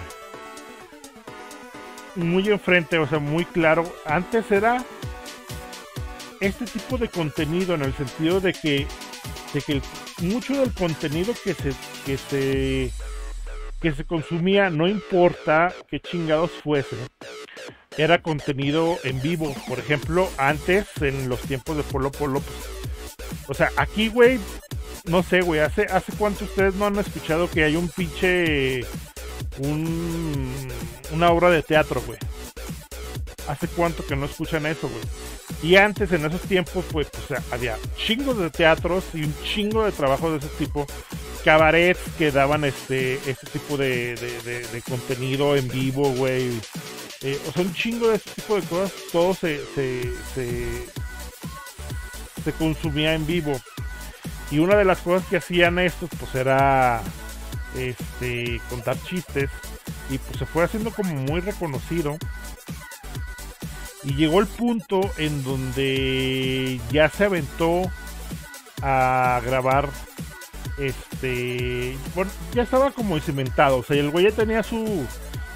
muy enfrente, o sea, muy claro. Antes era este tipo de contenido en el sentido de que de que el, mucho del contenido que se que se que se consumía, no importa qué chingados fuese, era contenido en vivo. Por ejemplo, antes, en los tiempos de Polo Polo, pues, o sea, aquí, güey, no sé, güey, hace hace cuánto ustedes no han escuchado que hay un pinche un una obra de teatro, güey. ¿Hace cuánto que no escuchan eso, güey? Y antes, en esos tiempos, pues, o sea, había chingos de teatros y un chingo de trabajo de ese tipo. Cabarets que daban este este tipo de, de, de, de contenido en vivo, güey. Eh, o sea, un chingo de ese tipo de cosas. Todo se, se, se, se consumía en vivo. Y una de las cosas que hacían estos, pues, era este contar chistes. Y pues se fue haciendo como muy reconocido. Y llegó el punto en donde ya se aventó a grabar, este, bueno, ya estaba como cimentado, o sea, el güey ya tenía su,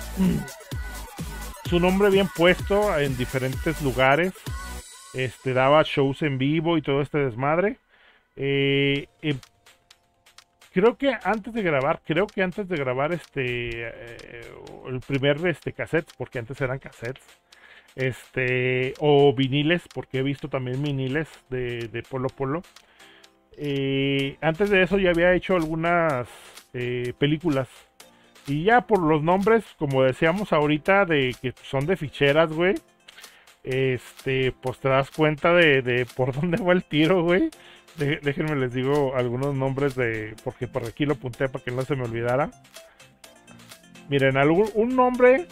su nombre bien puesto en diferentes lugares, este, daba shows en vivo y todo este desmadre. Eh, eh, creo que antes de grabar, creo que antes de grabar este, eh, el primer este cassette, porque antes eran cassettes, este, o viniles, porque he visto también viniles de, de Polo Polo. Eh, antes de eso ya había hecho algunas eh, películas. Y ya por los nombres, como decíamos ahorita, de que son de ficheras, güey. Este, pues te das cuenta de, de por dónde va el tiro, güey. De, déjenme les digo algunos nombres de, porque por aquí lo apunté para que no se me olvidara. Miren, algún, un nombre,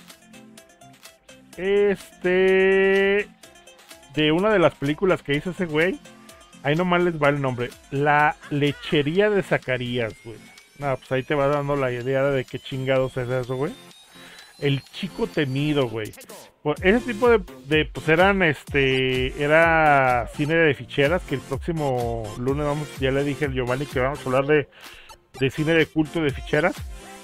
este, de una de las películas que hizo ese güey. Ahí nomás les va el nombre. La lechería de Zacarías, güey. Ah, pues ahí te va dando la idea de qué chingados es eso, güey. El chico temido, güey. Pues ese tipo de, de, pues eran, este, era cine de ficheras, que el próximo lunes vamos, ya le dije al Giovanni que vamos a hablar de, de cine de culto de ficheras.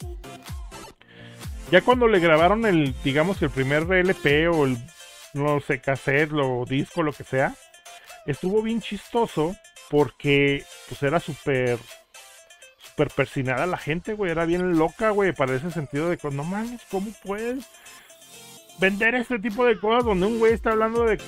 Ya cuando le grabaron el, digamos, el primer L P o el, no sé, cassette, o disco, lo que sea, estuvo bien chistoso porque, pues era súper, súper persinada la gente, güey, era bien loca, güey, para ese sentido de que, no mames, ¿cómo puedes vender este tipo de cosas donde un güey está hablando de,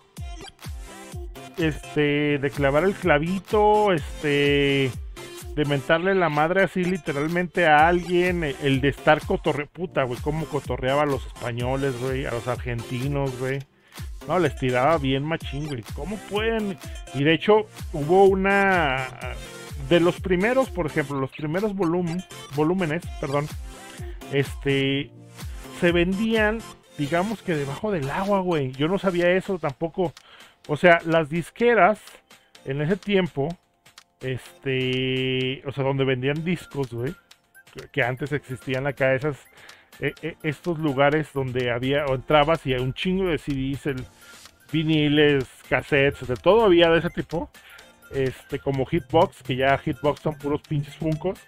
este, de clavar el clavito, este, de mentarle la madre así literalmente a alguien, el de estar cotorre, puta, güey, cómo cotorreaba a los españoles, güey, a los argentinos, güey. No, les tiraba bien machín, güey. ¿Cómo pueden? Y de hecho, hubo una... De los primeros, por ejemplo, los primeros volúmenes, volúmenes, perdón, este, se vendían, digamos que debajo del agua, güey. Yo no sabía eso tampoco. O sea, las disqueras, en ese tiempo, este, o sea, donde vendían discos, güey, que antes existían acá esas, eh, eh, estos lugares donde había, o entrabas y un chingo de C Ds, el, viniles, cassettes, de todo había de ese tipo, este, como Hitbox, que ya Hitbox son puros pinches funcos,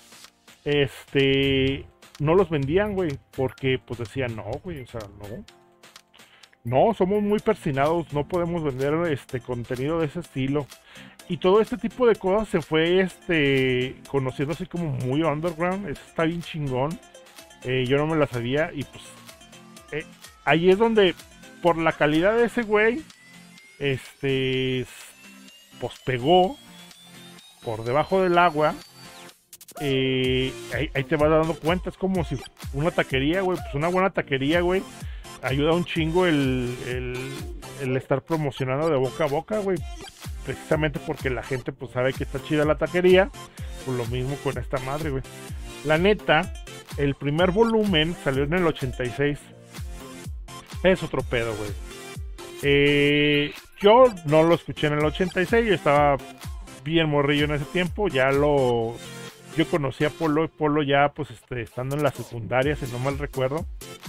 este, no los vendían, güey, porque pues decían, no, güey, o sea, no, no, somos muy persinados, no podemos vender este contenido de ese estilo. Y todo este tipo de cosas se fue este conociendo así como muy underground. Eso está bien chingón. Eh, yo no me la sabía. Y pues eh, ahí es donde, por la calidad de ese güey, este, pues pegó por debajo del agua. Eh, ahí, ahí te vas dando cuenta. Es como si una taquería, güey. Pues una buena taquería, güey. Ayuda un chingo el, el, el estar promocionando de boca a boca, güey. Precisamente porque la gente pues sabe que está chida la taquería. Pues lo mismo con esta madre, güey. La neta, el primer volumen salió en el ochenta y seis. Es otro pedo, güey. Eh, yo no lo escuché en el ochenta y seis. Yo estaba bien morrillo en ese tiempo. Ya lo... Yo conocí a Polo. Polo ya pues este, estando en la secundaria, si no mal recuerdo.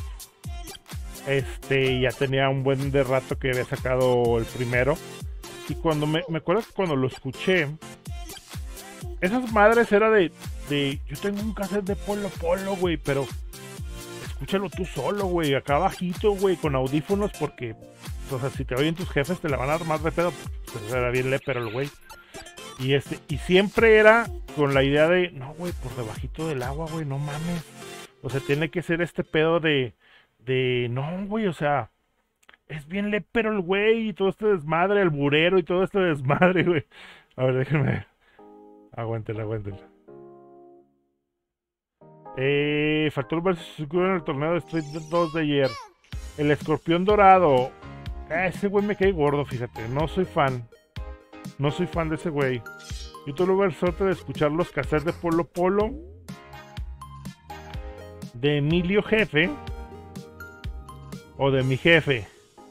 Este, ya tenía un buen de rato que había sacado el primero. Y cuando me, me acuerdo que cuando lo escuché, esas madres era de, de yo tengo un cassette de Polo Polo, güey, pero escúchalo tú solo, güey, acá bajito, güey, con audífonos, porque, o sea, si te oyen tus jefes te la van a dar más de pedo, pues era bien lepero el güey. Y este, y siempre era con la idea de, no, güey, por debajito del agua, güey, no mames. O sea, tiene que ser este pedo de, de, no, güey, o sea, es bien lepero el güey y todo este desmadre, el burero y todo este desmadre, güey. A ver, déjenme. Aguántenla, aguántenla. Eh, faltó el versus en el torneo de Street dos de ayer. El escorpión dorado. Eh, ese güey me cae gordo, fíjate. No soy fan. No soy fan de ese güey. Yo tuve la suerte de escuchar los cassettes de Polo Polo, de Emilio Jefe o de mi jefe.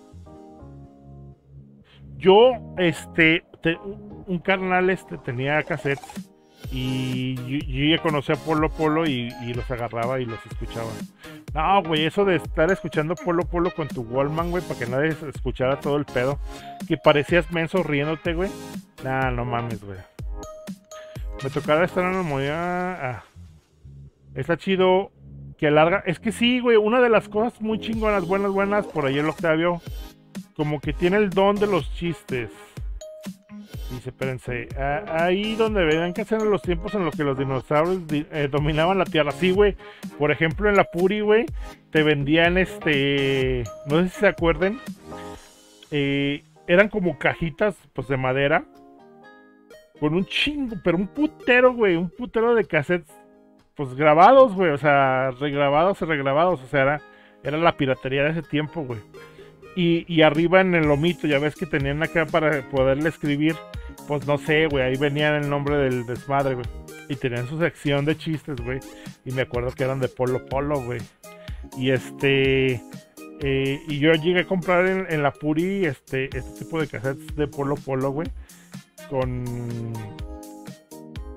Yo, este, te, un carnal este tenía cassettes y yo, yo ya conocía a Polo Polo y, y los agarraba y los escuchaba. No, güey, eso de estar escuchando Polo Polo con tu Wallman, güey, para que nadie escuchara todo el pedo, que parecías menso riéndote, güey. Nah, no mames, güey. Me tocará estar en la movida. Ah. Está chido que alarga. Es que sí, güey, una de las cosas muy chingonas, buenas, buenas, por ahí el Octavio, como que tiene el don de los chistes. Dice, espérense, ahí donde vean que hacen los tiempos en los que los dinosaurios eh, dominaban la tierra. Sí, güey, por ejemplo en la Puri, güey, te vendían este, no sé si se acuerden, eh, eran como cajitas, pues de madera, con un chingo, pero un putero, güey, un putero de cassettes, pues grabados, güey, o sea, regrabados y regrabados, o sea, era, era la piratería de ese tiempo, güey. Y, y arriba en el lomito, ya ves que tenían acá para poderle escribir, pues no sé, güey, ahí venían el nombre del desmadre, güey. Y tenían su sección de chistes, güey. Y me acuerdo que eran de Polo Polo, güey. Y este... Eh, y yo llegué a comprar en, en la Puri este, este tipo de cassettes de Polo Polo, güey. Con...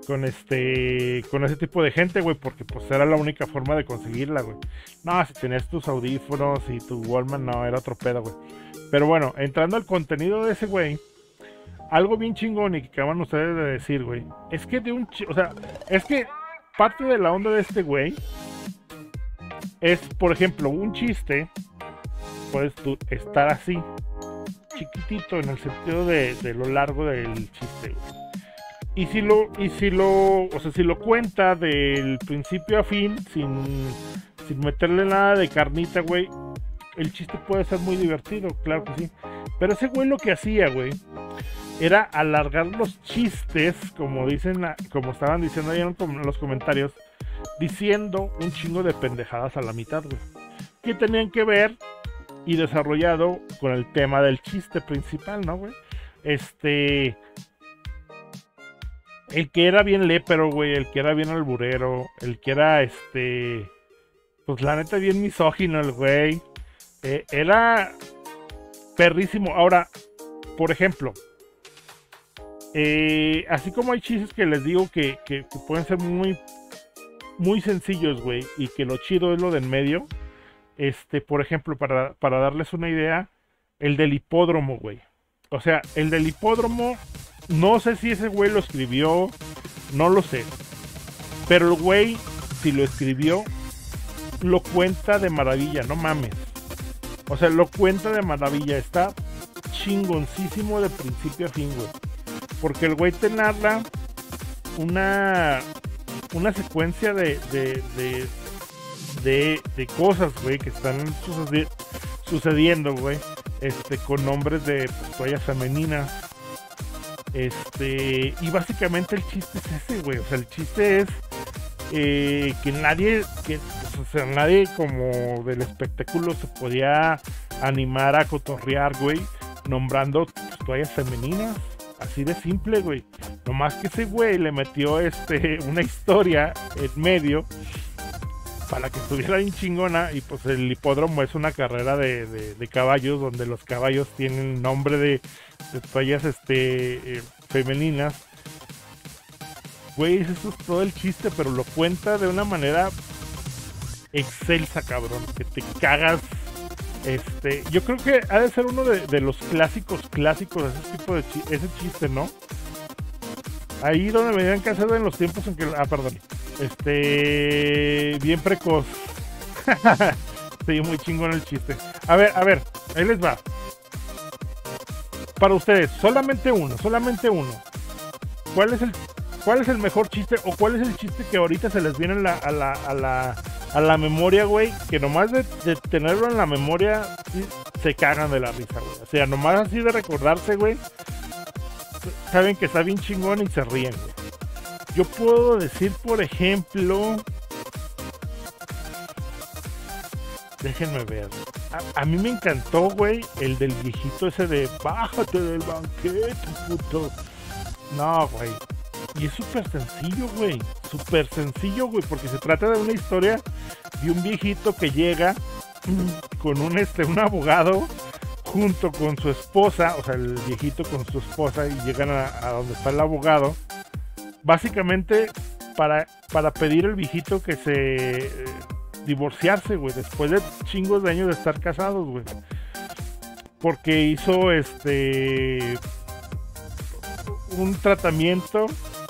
con este, con ese tipo de gente, güey, porque pues era la única forma de conseguirla, güey. No, si tenías tus audífonos y tu Walkman, no, era otro pedo, güey. Pero bueno, entrando al contenido de ese güey, algo bien chingón y que acaban ustedes de decir, güey, es que de un, o sea, es que parte de la onda de este güey es, por ejemplo, un chiste, puedes tú estar así, chiquitito en el sentido de, de lo largo del chiste, güey. Y si lo, y si lo, o sea, si lo cuenta del principio a fin, sin, sin meterle nada de carnita, güey, el chiste puede ser muy divertido, claro que sí. Pero ese güey lo que hacía, güey, era alargar los chistes, como dicen, como estaban diciendo ahí en los comentarios, diciendo un chingo de pendejadas a la mitad, güey, que tenían que ver y desarrollado con el tema del chiste principal, ¿no, güey? Este... El que era bien lépero, güey, el que era bien alburero, el que era, este... Pues la neta bien misógino el güey. Eh, era perrísimo. Ahora, por ejemplo, eh, así como hay chistes que les digo que, que, que pueden ser muy, muy sencillos, güey, y que lo chido es lo del medio. Este, por ejemplo, para, para darles una idea, el del hipódromo, güey. O sea, el del hipódromo, no sé si ese güey lo escribió, no lo sé. Pero el güey, si lo escribió, lo cuenta de maravilla, no mames. O sea, lo cuenta de maravilla, está chingoncísimo de principio a fin, güey. Porque el güey te narra una, una secuencia de, de, de, de, de cosas, güey, que están sucedi sucediendo, güey. Este, con nombres de pues, toallas femeninas. Este, y básicamente el chiste es ese, güey. O sea, el chiste es eh, que nadie, que, o sea, nadie como del espectáculo se podía animar a cotorrear, güey, nombrando pues, toallas femeninas. Así de simple, güey. Nomás que ese güey le metió este, una historia en medio para que estuviera bien chingona. Y pues el hipódromo es una carrera de, de, de caballos, donde los caballos tienen nombre de, de toallas este, eh, femeninas. Güey, eso es todo el chiste, pero lo cuenta de una manera excelsa, cabrón, que te cagas. Este, yo creo que ha de ser uno de, de los clásicos clásicos de ese tipo de chi ese chiste, ¿no? Ahí donde me venían que hacer en los tiempos en que... Ah, perdón. Este... Bien precoz. Sí, muy chingón el chiste. A ver, a ver, ahí les va. Para ustedes, solamente uno, solamente uno. ¿Cuál es el, cuál es el mejor chiste o cuál es el chiste que ahorita se les viene a la, a la, a la, a la memoria, güey? Que nomás de, de tenerlo en la memoria sí, se cagan de la risa, güey. O sea, nomás así de recordarse, güey, saben que está bien chingón y se ríen, güey. Yo puedo decir, por ejemplo... Déjenme ver. A, a mí me encantó, güey, el del viejito ese de bájate del banquete, puto. No, güey. Y es súper sencillo, güey. Súper sencillo, güey, porque se trata de una historia de un viejito que llega con un, este, un abogado junto con su esposa, o sea, el viejito con su esposa, y llegan a, a donde está el abogado, básicamente para, para pedir al viejito que se... Eh, divorciarse, güey, después de chingos de años de estar casados, güey, porque hizo este un tratamiento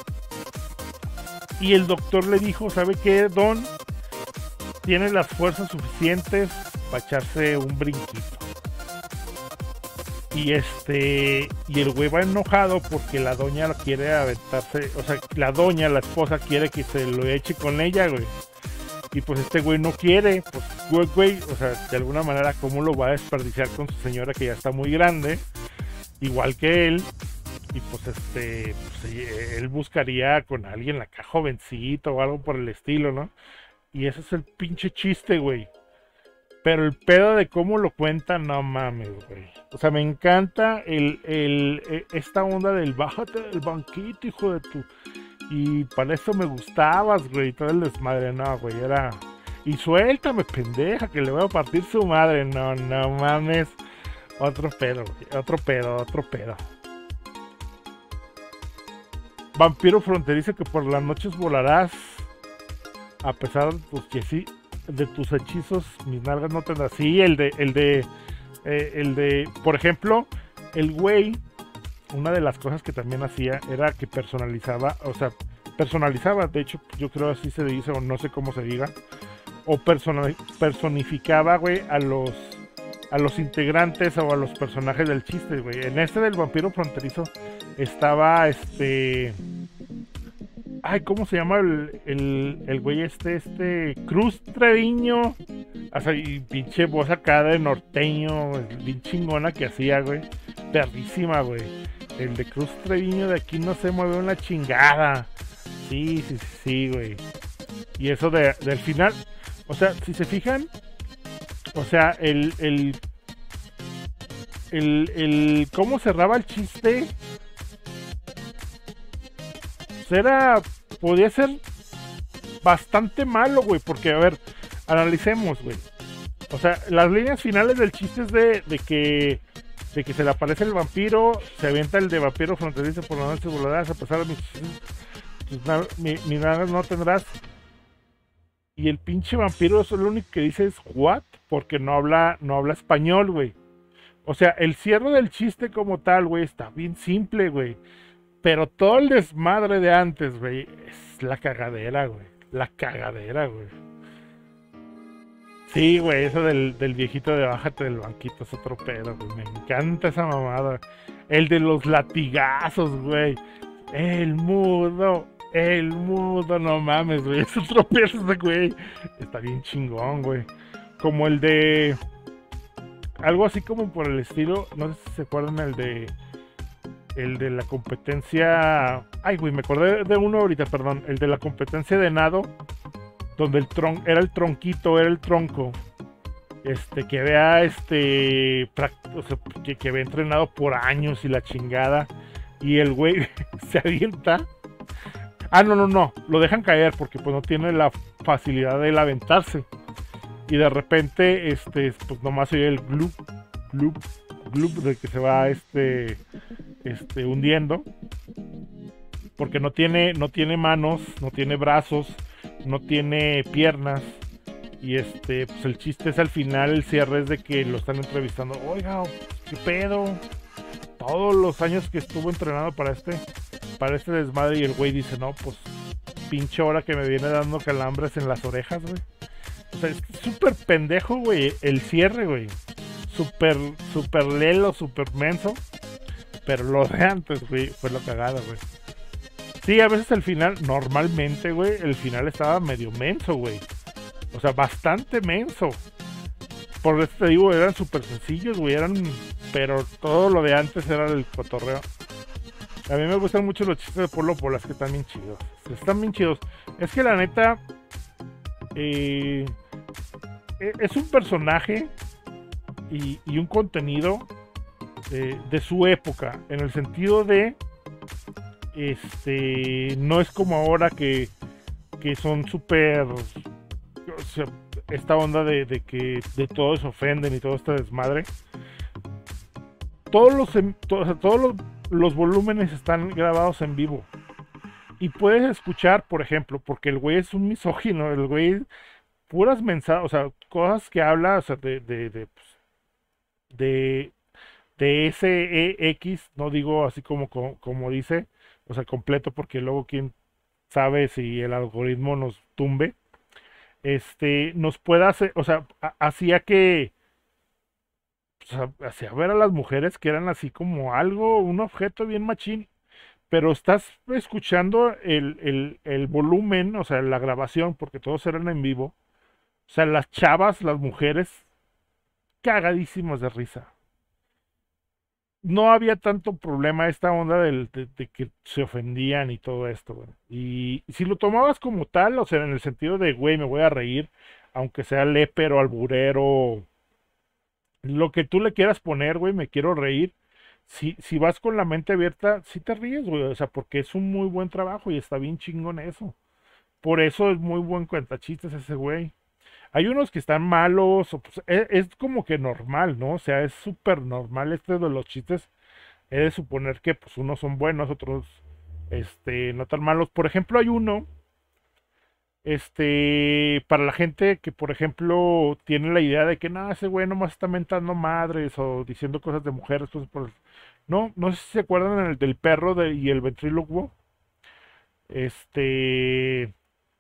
y el doctor le dijo, ¿sabe qué, don? Tiene las fuerzas suficientes para echarse un brinquito. Y este y el güey va enojado porque la doña quiere aventarse, o sea, la doña, la esposa, quiere que se lo eche con ella, güey. Y pues este güey no quiere, pues güey, güey, o sea, de alguna manera, ¿cómo lo va a desperdiciar con su señora que ya está muy grande? Igual que él. Y pues este, pues, él buscaría con alguien acá jovencito o algo por el estilo, ¿no? Y ese es el pinche chiste, güey. Pero el pedo de cómo lo cuenta, no mames, güey. O sea, me encanta el, el, esta onda del bájate del banquito, hijo de tu... Y para eso me gustabas, güey, todo el desmadre, no, güey, era... Y suéltame, pendeja, que le voy a partir su madre, no, no mames. Otro pedo, güey, otro pedo, otro pedo. vampiro fronterizo que por las noches volarás. A pesar de tus, que sí, de tus hechizos, mis nalgas no tendrás. Sí, el de, el de, eh, el de, por ejemplo, el güey, una de las cosas que también hacía era que personalizaba, o sea, personalizaba, de hecho, yo creo así se dice, o no sé cómo se diga, o persona, personificaba, güey, a los, a los integrantes o a los personajes del chiste, güey. En este del vampiro fronterizo estaba, este... Ay, ¿cómo se llama el, el, el güey este, este, Cruz Treviño? O sea, y pinche voz acá de norteño, bien chingona que hacía, güey. Perrísima, güey. El de Cruz Treviño de aquí no se mueve una chingada. Sí, sí, sí, sí, güey. Y eso de, del final, o sea, si se fijan, o sea, el, el, el, el, cómo cerraba el chiste, pues era, podía ser bastante malo, güey, porque, a ver, analicemos, güey. O sea, las líneas finales del chiste es de, de que de que se le aparece el vampiro, se avienta el de vampiro fronterizo por las noches voladas, a pesar de mis, mis, mis, mis nalgas no tendrás. Y el pinche vampiro eso es lo único que dice es what, porque no habla, no habla español, güey. O sea, el cierre del chiste como tal, güey, está bien simple, güey. Pero todo el desmadre de antes, güey, es la cagadera, güey. La cagadera, güey. Sí, güey, eso del, del viejito de bájate del banquito es otro pedo, güey. Me encanta esa mamada. El de los latigazos, güey. El mudo, el mudo, no mames, güey. Es otro pedo, güey. Está bien chingón, güey. Como el de... Algo así como por el estilo, no sé si se acuerdan el de... El de la competencia... Ay, güey, me acordé de uno ahorita, perdón. El de la competencia de nado. Donde el tron... Era el tronquito, era el tronco. Este, que había este... O sea, que, que había entrenado por años y la chingada. Y el güey se avienta. Ah, no, no, no. Lo dejan caer porque pues no tiene la facilidad de él aventarse. Y de repente, este, pues nomás oye el glup, glup, glup de que se va este... Este, hundiendo porque no tiene no tiene manos, no tiene brazos, no tiene piernas y este pues el chiste es al final, el cierre es de que lo están entrevistando, oiga, qué pedo, todos los años que estuvo entrenado para este para este desmadre, y el güey dice, no, pues pinche hora que me viene dando calambres en las orejas, güey. O sea, es súper pendejo, güey, el cierre, güey, súper súper lelo, súper menso. Pero lo de antes, güey, fue lo cagado, güey. Sí, a veces el final, normalmente, güey, el final estaba medio menso, güey. O sea, bastante menso. Por eso te digo, eran súper sencillos, güey, eran... Pero todo lo de antes era el cotorreo. A mí me gustan mucho los chistes de Polo Polas, que están bien chidos. Están bien chidos. Es que la neta... Eh, es un personaje y, y un contenido... Eh, de su época, en el sentido de este no es como ahora que, que son súper, o sea, esta onda de, de que de todos se ofenden y todo este desmadre. Todos los to, o sea, todos los, los volúmenes están grabados en vivo y puedes escuchar, por ejemplo, porque el güey es un misógino, el güey puras mensajes, o sea, cosas que habla, o sea, de de, de, de de ese E X, no digo así como, como, como dice, o sea, completo, porque luego quién sabe si el algoritmo nos tumbe, este, nos puede hacer, o sea, hacía que, o sea, hacía ver a las mujeres que eran así como algo, un objeto bien machín, pero estás escuchando el, el, el volumen, o sea, la grabación, porque todos eran en vivo, o sea, las chavas, las mujeres, cagadísimas de risa. No había tanto problema esta onda del, de, de que se ofendían y todo esto, güey. Y si lo tomabas como tal, o sea, en el sentido de, güey, me voy a reír, aunque sea lépero, alburero, lo que tú le quieras poner, güey, me quiero reír. Si, si vas con la mente abierta, sí te ríes, güey, o sea, porque es un muy buen trabajo y está bien chingón eso. Por eso es muy buen cuentachistes ese güey. Hay unos que están malos, o pues, es, es como que normal, ¿no? O sea, es súper normal este de los chistes. He de suponer que pues unos son buenos, otros Este, no tan malos. Por ejemplo, hay uno, este, para la gente que, por ejemplo, tiene la idea de que no, ese güey nomás está mentando madres o diciendo cosas de mujeres, cosas por el- No, no sé si se acuerdan el del perro de- y el ventrílocuo. Este,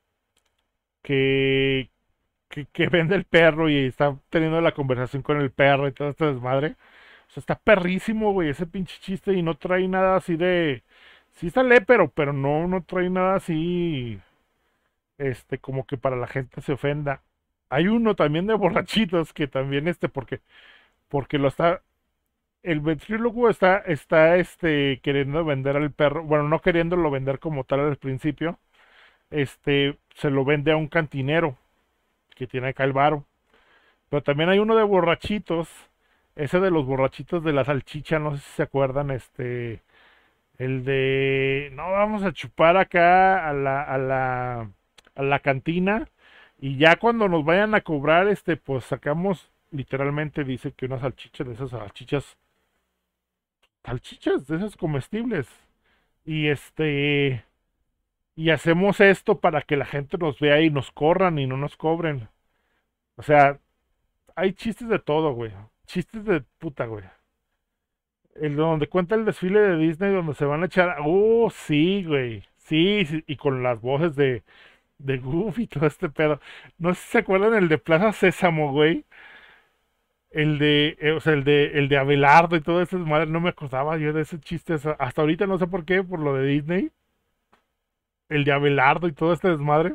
que, que, que vende el perro y está teniendo la conversación con el perro y todo este desmadre. O sea, está perrísimo, güey, ese pinche chiste y no trae nada así de... Sí sale, pero, pero no, no trae nada así, este, como que para la gente se ofenda. Hay uno también de borrachitos que también, este, porque, porque lo está, el ventrílogo está, está, este, queriendo vender al perro, bueno, no queriéndolo vender como tal al principio, este, se lo vende a un cantinero que tiene acá el varo. Pero también hay uno de borrachitos, ese de los borrachitos de la salchicha, no sé si se acuerdan, este, el de, no, vamos a chupar acá a la, a la, a la cantina y ya cuando nos vayan a cobrar, este, pues sacamos, literalmente dice que una salchicha de esas salchichas, salchichas de esas comestibles. Y este, y hacemos esto para que la gente nos vea y nos corran y no nos cobren. O sea, hay chistes de todo, güey. Chistes de puta, güey. El donde cuenta el desfile de Disney donde se van a echar. Oh, sí, güey. Sí, sí, y con las voces de, de Goofy y todo este pedo. No sé si se acuerdan el de Plaza Sésamo, güey. El de, eh, o sea, el de, el de Abelardo y todo eso, madre, no me acordaba yo de ese chiste. Hasta hasta ahorita no sé por qué, por lo de Disney. El de Abelardo y todo este desmadre.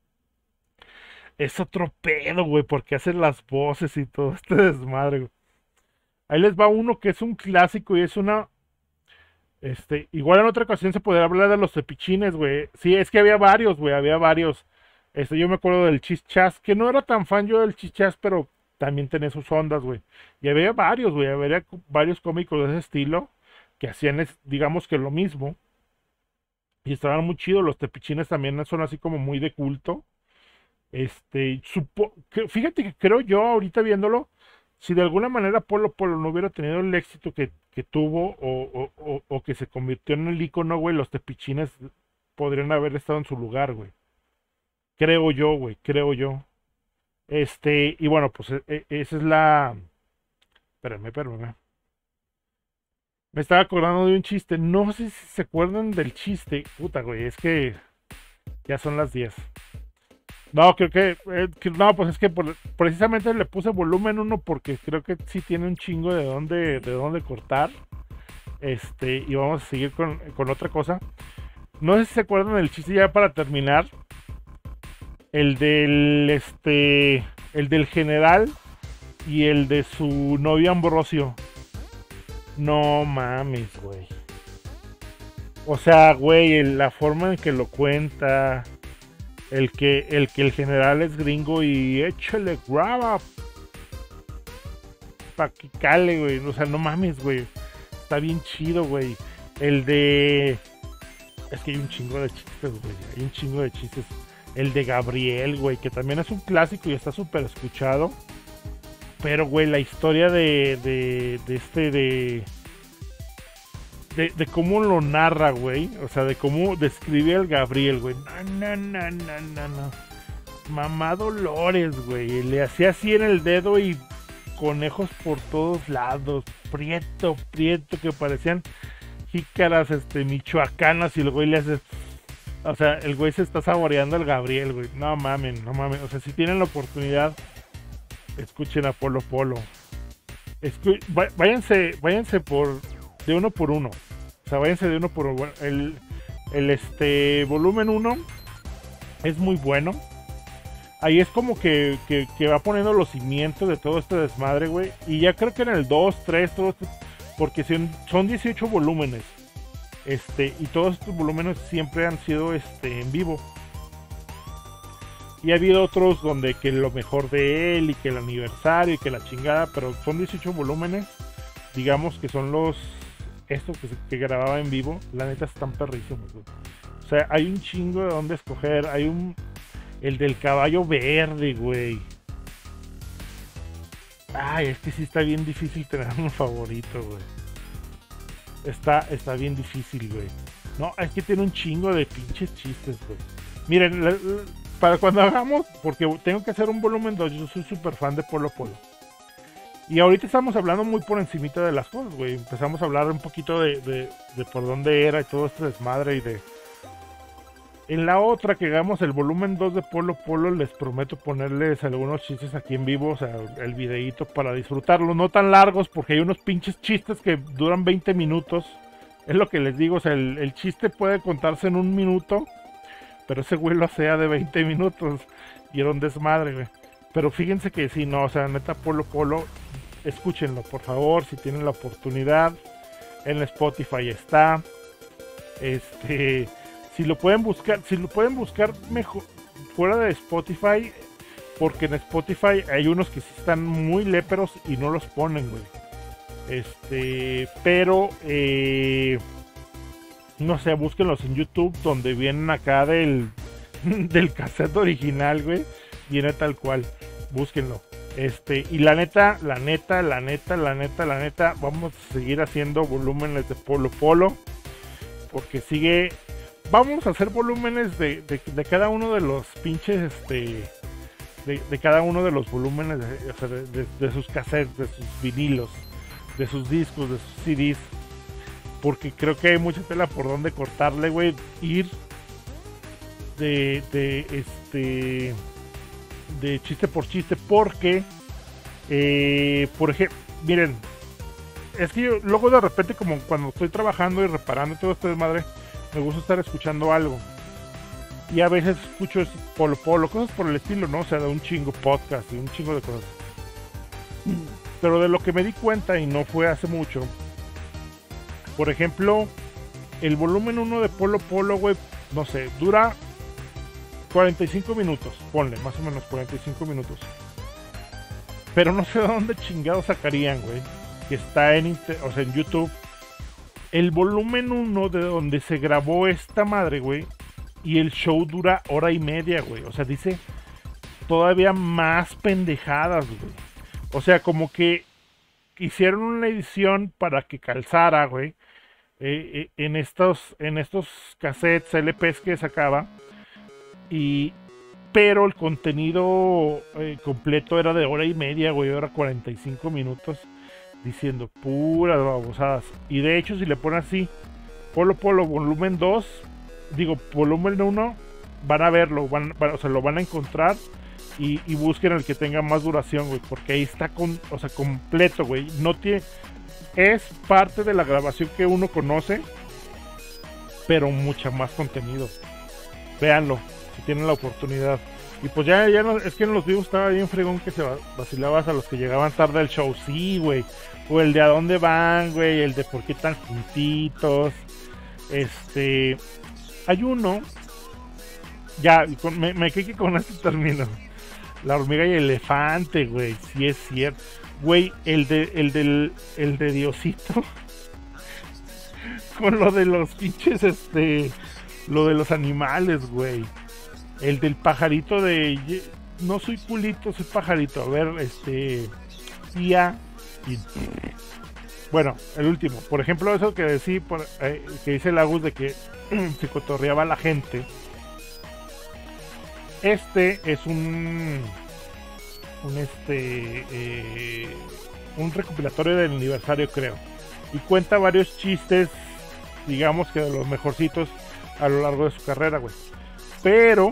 Es otro pedo, güey, porque hacen las voces y todo este desmadre, güey. Ahí les va uno que es un clásico y es una. Este, igual en otra ocasión se podría hablar de los tepichines, güey. Sí, es que había varios, güey, había varios. Este, yo me acuerdo del chichas, que no era tan fan yo del chichas, pero también tenía sus ondas, güey. Y había varios, güey, había cu- varios cómicos de ese estilo que hacían, es- digamos que lo mismo. Y estaban muy chidos. Los tepichines también son así como muy de culto. Este, supo, que- fíjate que creo yo, ahorita viéndolo, si de alguna manera Polo Polo no hubiera tenido el éxito que, que tuvo o, o- o- o que se convirtió en el icono, güey, los tepichines podrían haber estado en su lugar, güey. Creo yo, güey, creo yo. Este, y bueno, pues e- e- esa es la... Espérame, espérame. Me estaba acordando de un chiste. No sé si se acuerdan del chiste. Puta, güey, es que ya son las diez. No, creo que, eh, que- no, pues es que por- precisamente le puse volumen uno porque creo que sí tiene un chingo de dónde, de dónde cortar. Este, y vamos a seguir con, con otra cosa. No sé si se acuerdan del chiste ya para terminar. El del, este, el del general y el de su novio Ambrosio. No mames, güey. O sea, güey, el- la forma en que lo cuenta. El que, el que el general es gringo y échale graba pa' que cale, güey. O sea, no mames, güey. Está bien chido, güey. El de... Es que hay un chingo de chistes, güey. Hay un chingo de chistes. El de Gabriel, güey, que también es un clásico y está súper escuchado. Pero, güey, la historia de, de, de este, de, de... De cómo lo narra, güey. O sea, de cómo describe al Gabriel, güey. No, no, no, no, no, no. Mamá Dolores, güey. Le hacía así en el dedo y conejos por todos lados. Prieto, prieto, que parecían jícaras, este, michoacanas. Y el güey le hace. O sea, el güey se está saboreando al Gabriel, güey. No mamen, no mamen. O sea, si tienen la oportunidad, escuchen a Polo Polo. Escu va- váyanse, váyanse por. De uno por uno. O sea, váyanse de uno por uno. El, el este, volumen uno es muy bueno. Ahí es como que, que, que va poniendo los cimientos de todo este desmadre, güey. Y ya creo que en el dos, tres, todo esto, porque son, son dieciocho volúmenes. Este, y todos estos volúmenes siempre han sido este, en vivo. Y ha habido otros donde que lo mejor de él y que el aniversario y que la chingada, pero son dieciocho volúmenes. Digamos que son los estos que, se- que grababa en vivo. La neta están perrísimos, güey. O sea, hay un chingo de dónde escoger. Hay un el del caballo verde, güey. Ay, es que sí está bien difícil tener un favorito, güey. Está, está bien difícil, güey. No, es que tiene un chingo de pinches chistes, güey. Miren, la, la, para cuando hagamos, porque tengo que hacer un volumen dos, yo soy súper fan de Polo Polo. Y ahorita estamos hablando muy por encimita de las cosas, güey. Empezamos a hablar un poquito de, de, de por dónde era y todo este desmadre y de... En la otra que hagamos el volumen dos de Polo Polo, les prometo ponerles algunos chistes aquí en vivo, o sea, el videíto para disfrutarlo. No tan largos, porque hay unos pinches chistes que duran veinte minutos. Es lo que les digo, o sea, el, el chiste puede contarse en un minuto, pero ese güey lo hacía de veinte minutos y era un desmadre, güey. Pero fíjense que sí, no, o sea, neta Polo Polo, escúchenlo, por favor, si tienen la oportunidad. En Spotify está. Este... Si lo pueden buscar, si lo pueden buscar mejor fuera de Spotify, porque en Spotify hay unos que sí están muy léperos y no los ponen, güey. Este, pero eh, no sé, búsquenlos en YouTube, donde vienen acá del del cassette original, güey. Viene tal cual, búsquenlo. Este, y la neta, la neta, la neta, la neta, la neta, vamos a seguir haciendo volúmenes de Polo Polo, porque sigue. Vamos a hacer volúmenes de, de, de cada uno de los pinches, este, de, de cada uno de los volúmenes, de, o sea, de, de, de sus cassettes, de sus vinilos, de sus discos, de sus C Ds, porque creo que hay mucha tela por donde cortarle, güey, ir de, de, este, de chiste por chiste, porque, eh, por ejemplo, miren, es que yo luego de repente como cuando estoy trabajando y reparando todo esto de madre, me gusta estar escuchando algo. Y a veces escucho Polo Polo, cosas por el estilo, ¿no? O sea, de un chingo podcast y un chingo de cosas. Pero de lo que me di cuenta, y no fue hace mucho, por ejemplo, el volumen uno de Polo Polo, güey, no sé, dura cuarenta y cinco minutos, ponle, más o menos cuarenta y cinco minutos. Pero no sé de dónde chingados sacarían, güey, que está en, o sea, en YouTube. El volumen uno de donde se grabó esta madre, güey. Y el show dura hora y media, güey. O sea, dice todavía más pendejadas, güey. O sea, como que hicieron una edición para que calzara, güey. Eh, eh, en, estos, en estos cassettes, L Pes que sacaba. Y... Pero el contenido eh, completo era de hora y media, güey. Hora cuarenta y cinco minutos. Diciendo puras babosadas. Y de hecho, si le ponen así Polo Polo volumen dos, digo volumen uno, van a verlo, van, van, o sea, lo van a encontrar. Y, y busquen el que tenga más duración, güey, porque ahí está con, o sea, completo, güey. No tiene, es parte de la grabación que uno conoce, pero mucha más contenido. Véanlo, si tienen la oportunidad. Y pues ya, ya no, es que en los vivos estaba bien fregón que se vacilabas a los que llegaban tarde al show. Sí, güey. O el de a dónde van, güey. El de por qué tan juntitos. Este. Hay uno. Ya, con, me, me quedé con este término. La hormiga y el elefante, güey. Sí es cierto. Güey, el de, el del, el de Diosito. Con lo de los pinches, este. Lo de los animales, güey. El del pajarito de... No soy culito, soy pajarito. A ver, este... Tía... Y... Bueno, el último. Por ejemplo, eso que decí, por, eh, que dice Lagus de que se cotorreaba la gente. Este es un... Un este... Eh, un recopilatorio del aniversario, creo. Y cuenta varios chistes, digamos que de los mejorcitos a lo largo de su carrera, güey. Pero...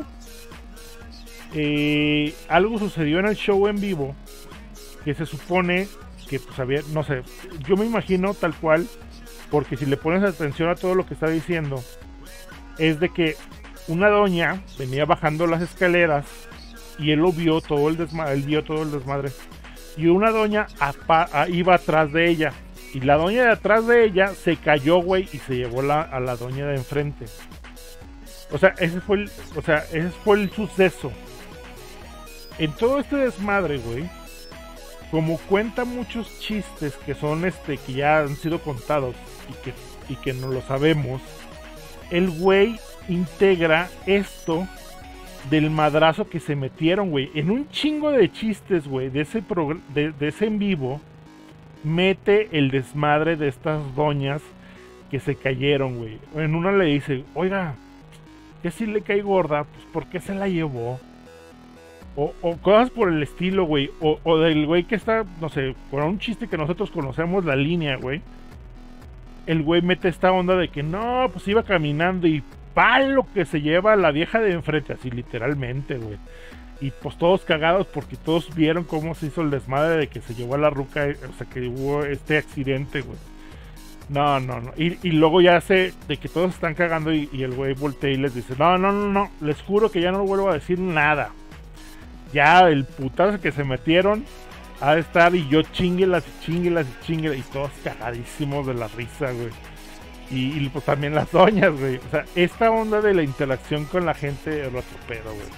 Eh, algo sucedió en el show en vivo que se supone que pues había, no sé, yo me imagino tal cual, porque si le pones atención a todo lo que está diciendo, es de que una doña venía bajando las escaleras y él lo vio todo el desmadre, él vio todo el desmadre, y una doña apa, a, iba atrás de ella, y la doña de atrás de ella se cayó, güey, y se llevó la, a la doña de enfrente. O sea, ese fue el, o sea, ese fue el suceso. En todo este desmadre, güey, como cuenta muchos chistes que son este, que ya han sido contados y que, y que no lo sabemos, el güey integra esto del madrazo que se metieron, güey. En un chingo de chistes, güey, de ese de, de ese en vivo, mete el desmadre de estas doñas que se cayeron, güey. En una le dice, oiga, que si le cae gorda, pues ¿por qué se la llevó? O, o cosas por el estilo, güey. O, o del güey que está, no sé, con un chiste que nosotros conocemos la línea, güey. El güey mete esta onda de que no, pues iba caminando y palo que se lleva la vieja de enfrente, así literalmente, güey. Y pues todos cagados porque todos vieron cómo se hizo el desmadre de que se llevó a la ruca, o sea, que hubo este accidente, güey. No, no, no. Y, y luego ya sé de que todos están cagando y, y el güey voltea y les dice, no, no, no, no, les juro que ya no vuelvo a decir nada. Ya el putazo que se metieron ha de estar y yo chinguelas y chinguelas y chinguelas y todos cagadísimos de la risa, güey. Y, y pues también las doñas, güey. O sea, esta onda de la interacción con la gente es otro pedo, güey.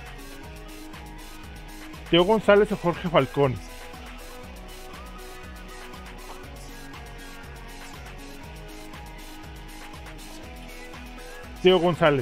Teo González o Jorge Falcón. Teo González.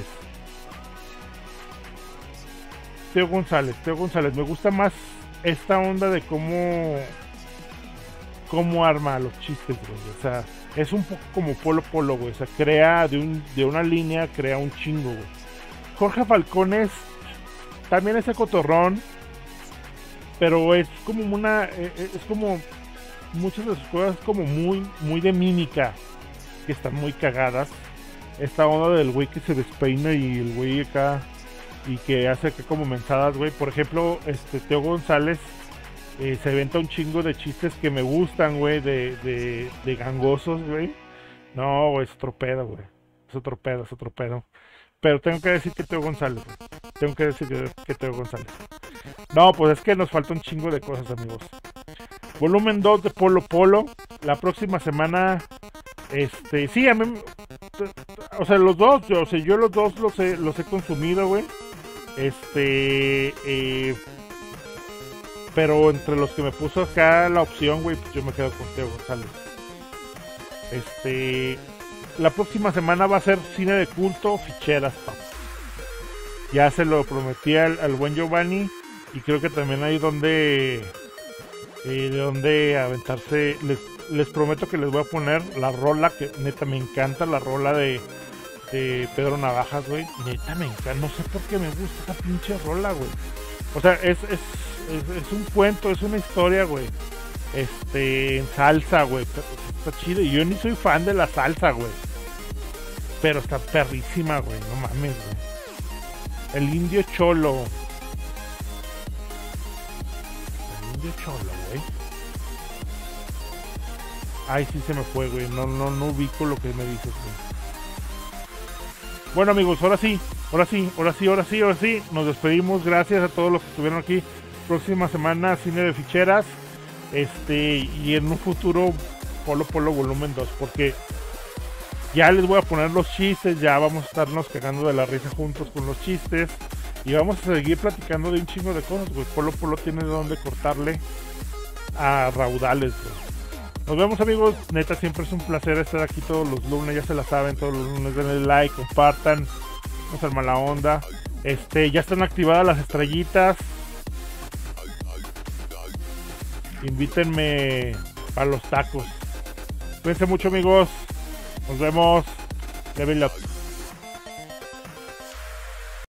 Teo González, Teo González. Me gusta más esta onda de cómo cómo arma los chistes, güey. O sea, es un poco como Polo Polo, güey. O sea, crea de, un, de una línea, crea un chingo, güey. Jorge Falcón es también ese cotorrón, pero es como una, es como muchas de sus cosas como muy, muy de mímica, que están muy cagadas. Esta onda del güey que se despeina y el güey acá y que hace que como mensadas, güey. Por ejemplo, este Teo González eh, se inventa un chingo de chistes que me gustan, güey, de, de, de gangosos, güey. No, güey, es otro pedo, güey. Es otro pedo, es otro pedo. Pero tengo que decir que Teo González, güey. Tengo que decir que, que Teo González. No, pues es que nos falta un chingo de cosas, amigos. Volumen dos de Polo Polo. La próxima semana, este, sí, a mí, o sea, los dos, yo, o sea, yo los dos los he, los he consumido, güey. Este, eh, pero entre los que me puso acá la opción, güey, pues yo me quedo con Teo González. Este, la próxima semana va a ser cine de culto, ficheras, papá. Ya se lo prometí al, al buen Giovanni y creo que también hay donde, eh, de donde aventarse. Les, les prometo que les voy a poner la rola que neta me encanta, la rola de, de Pedro Navajas, güey. Neta me encanta, no sé por qué me gusta esa pinche rola, güey. O sea, es, es, es, es un cuento, es una historia, güey. Este, en salsa, güey. Está chido. Y yo ni soy fan de la salsa, güey. Pero está perrísima, güey. No mames, güey. El indio cholo. El indio cholo, güey. Ay, sí se me fue, güey. No, no, no ubico lo que me dices, güey. Bueno, amigos, ahora sí. Ahora sí, ahora sí, ahora sí, ahora sí. Nos despedimos. Gracias a todos los que estuvieron aquí. Próxima semana, cine de ficheras. Este, y en un futuro, Polo Polo volumen dos. Porque ya les voy a poner los chistes. Ya vamos a estarnos cagando de la risa juntos con los chistes. Y vamos a seguir platicando de un chingo de cosas, güey. Polo Polo tiene de dónde cortarle a raudales, güey. Nos vemos, amigos. Neta, siempre es un placer estar aquí todos los lunes. Ya se la saben, todos los lunes. Denle like, compartan. No sean mala onda. Este, ya están activadas las estrellitas. Invítenme a los tacos. Cuídense mucho, amigos. Nos vemos. Level up.